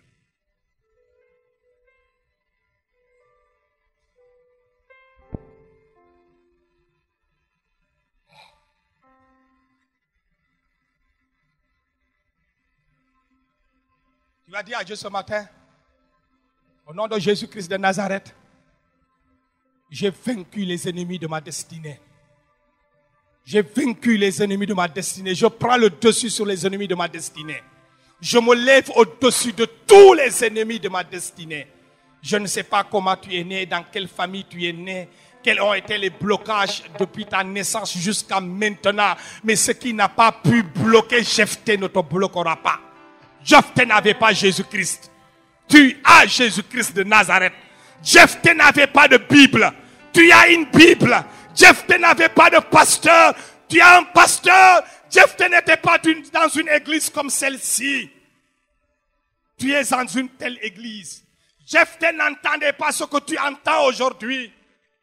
Tu vas dire à Dieu ce matin, au nom de Jésus-Christ de Nazareth, j'ai vaincu les ennemis de ma destinée. J'ai vaincu les ennemis de ma destinée. Je prends le dessus sur les ennemis de ma destinée. Je me lève au-dessus de tous les ennemis de ma destinée. Je ne sais pas comment tu es né, dans quelle famille tu es né, quels ont été les blocages depuis ta naissance jusqu'à maintenant. Mais ce qui n'a pas pu bloquer Jephthé ne te bloquera pas. Jephthé n'avait pas Jésus-Christ. Tu as Jésus-Christ de Nazareth. Jephthé n'avait pas de Bible. Tu as une Bible. Jephthé n'avait pas de pasteur. Tu as un pasteur. Jephthé n'était pas dans une église comme celle-ci. Tu es dans une telle église. Jephthé n'entendait pas ce que tu entends aujourd'hui.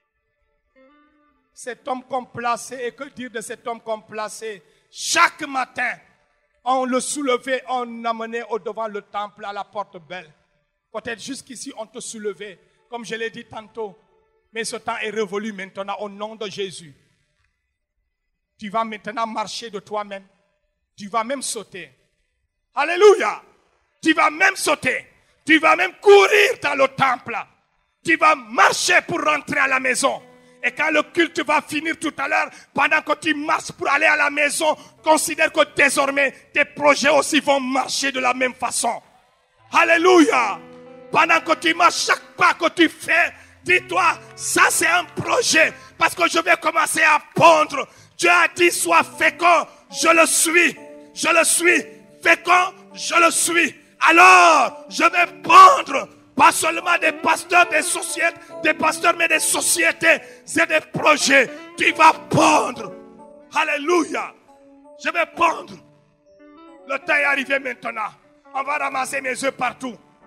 Cet homme qu'on plaçait, et que dire de cet homme qu'on plaçait? Chaque matin, on le soulevait, on l'amenait au-devant le temple, à la porte belle. Peut-être jusqu'ici, on te soulevait, comme je l'ai dit tantôt. Mais ce temps est révolu maintenant au nom de Jésus. Tu vas maintenant marcher de toi-même. Tu vas même sauter. Alléluia. Tu vas même sauter. Tu vas même courir dans le temple. Tu vas marcher pour rentrer à la maison. Et quand le culte va finir tout à l'heure, pendant que tu marches pour aller à la maison, considère que désormais, tes projets aussi vont marcher de la même façon. Alléluia. Pendant que tu marches, chaque pas que tu fais, dis-toi, ça c'est un projet. Parce que je vais commencer à pondre. Dieu a dit, sois fécond. Je le suis. Je le suis. Fécond, je le suis. Alors, je vais pondre. Pas seulement des pasteurs, des sociétés, des pasteurs, mais des sociétés. C'est des projets. Tu vas pondre. Alléluia. Je vais pondre. Le temps est arrivé maintenant. On va ramasser mes œufs partout.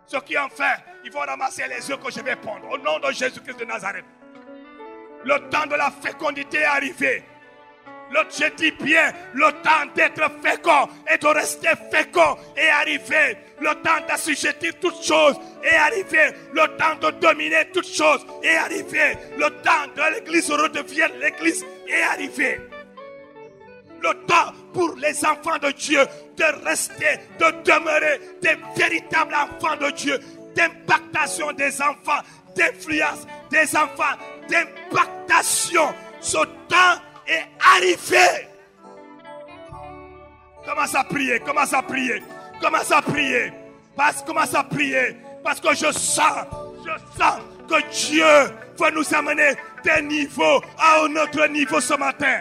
Ceux qui ont faim, ils vont ramasser les œufs que je vais pondre. Au nom de Jésus-Christ de Nazareth. Le temps de la fécondité est arrivé. Je dis bien, le temps d'être fécond et de rester fécond est arrivé. Le temps d'assujettir toutes choses est arrivé. Le temps de dominer toutes choses est arrivé. Le temps de l'église redevienne l'église est arrivé. Le temps pour les enfants de Dieu de rester, de demeurer des véritables enfants de Dieu, d'impactation des enfants, d'influence des enfants, d'impactation. Ce temps est arrivé. Commence à prier, commence à prier, commence à prier. Commence à prier. Parce que je sens que Dieu va nous amener d'un niveau à un autre niveau ce matin.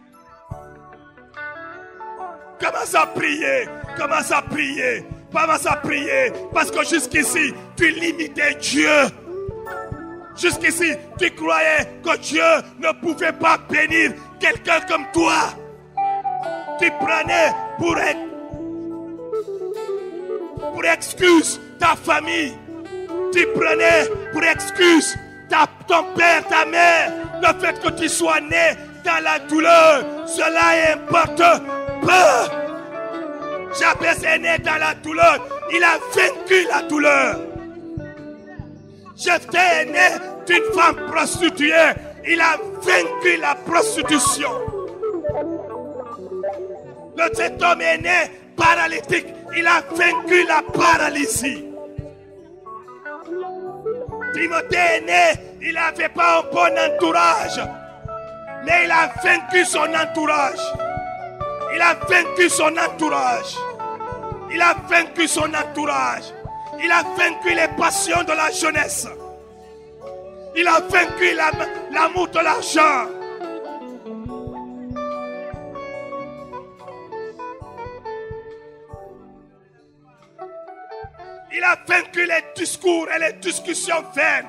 Commence à prier, commence à prier, commence à prier. Parce que jusqu'ici, tu limitais Dieu. Jusqu'ici, tu croyais que Dieu ne pouvait pas bénir quelqu'un comme toi. Tu prenais pour excuse ta famille. Tu prenais pour excuse ton père, ta mère. Le fait que tu sois né dans la douleur, cela importe peu. Jabez est né dans la douleur. Il a vaincu la douleur. Jephthé est né d'une femme prostituée. Il a vaincu la prostitution. Cet homme est né paralytique. Il a vaincu la paralysie. Timothée est né. Il n'avait pas un bon entourage. Mais il a vaincu son entourage. Il a vaincu son entourage. Il a vaincu son entourage. Il a vaincu les passions de la jeunesse. Il a vaincu l'amour de l'argent. Il a vaincu les discours et les discussions vaines.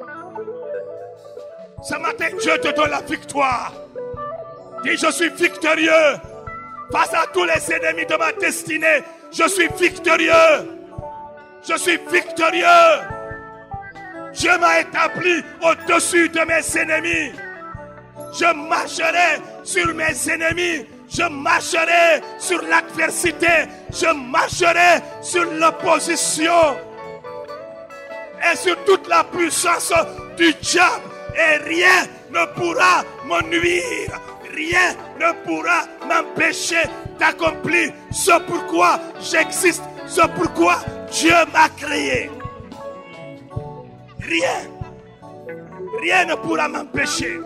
Ce matin, Dieu te donne la victoire. Dis, je suis victorieux. Face à tous les ennemis de ma destinée, je suis victorieux. Je suis victorieux. Dieu m'a établi au-dessus de mes ennemis. Je marcherai sur mes ennemis. Je marcherai sur l'adversité. Je marcherai sur l'opposition. Et sur toute la puissance du diable. Et rien ne pourra me nuire. Rien ne pourra m'empêcher d'accomplir ce pourquoi j'existe. Ce pourquoi Dieu m'a créé. Rien ne pourra m'empêcher.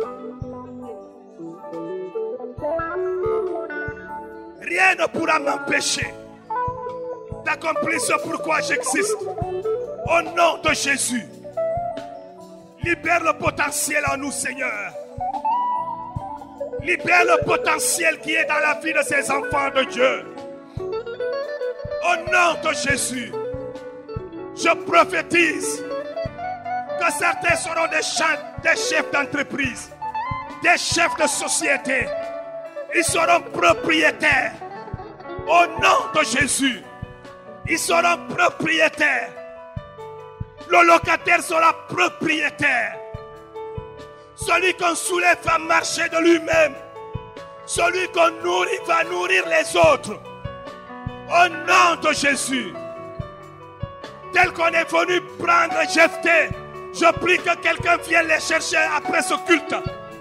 Rien ne pourra m'empêcher d'accomplir ce pourquoi j'existe. Au nom de Jésus, libère le potentiel en nous, Seigneur. Libère le potentiel qui est dans la vie de ces enfants de Dieu. Au nom de Jésus, je prophétise que certains seront des chefs d'entreprise, des chefs de société. Ils seront propriétaires. Au nom de Jésus, ils seront propriétaires. Le locataire sera propriétaire. Celui qu'on soulève va marcher de lui-même. Celui qu'on nourrit va nourrir les autres. Au nom de Jésus. Tel qu'on est venu prendre Jephthé, je prie que quelqu'un vienne les chercher après ce culte.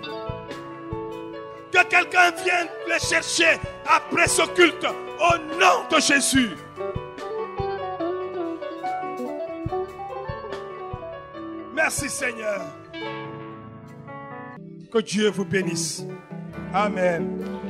Que quelqu'un vienne les chercher après ce culte. Au nom de Jésus. Merci Seigneur. Que Dieu vous bénisse. Amen.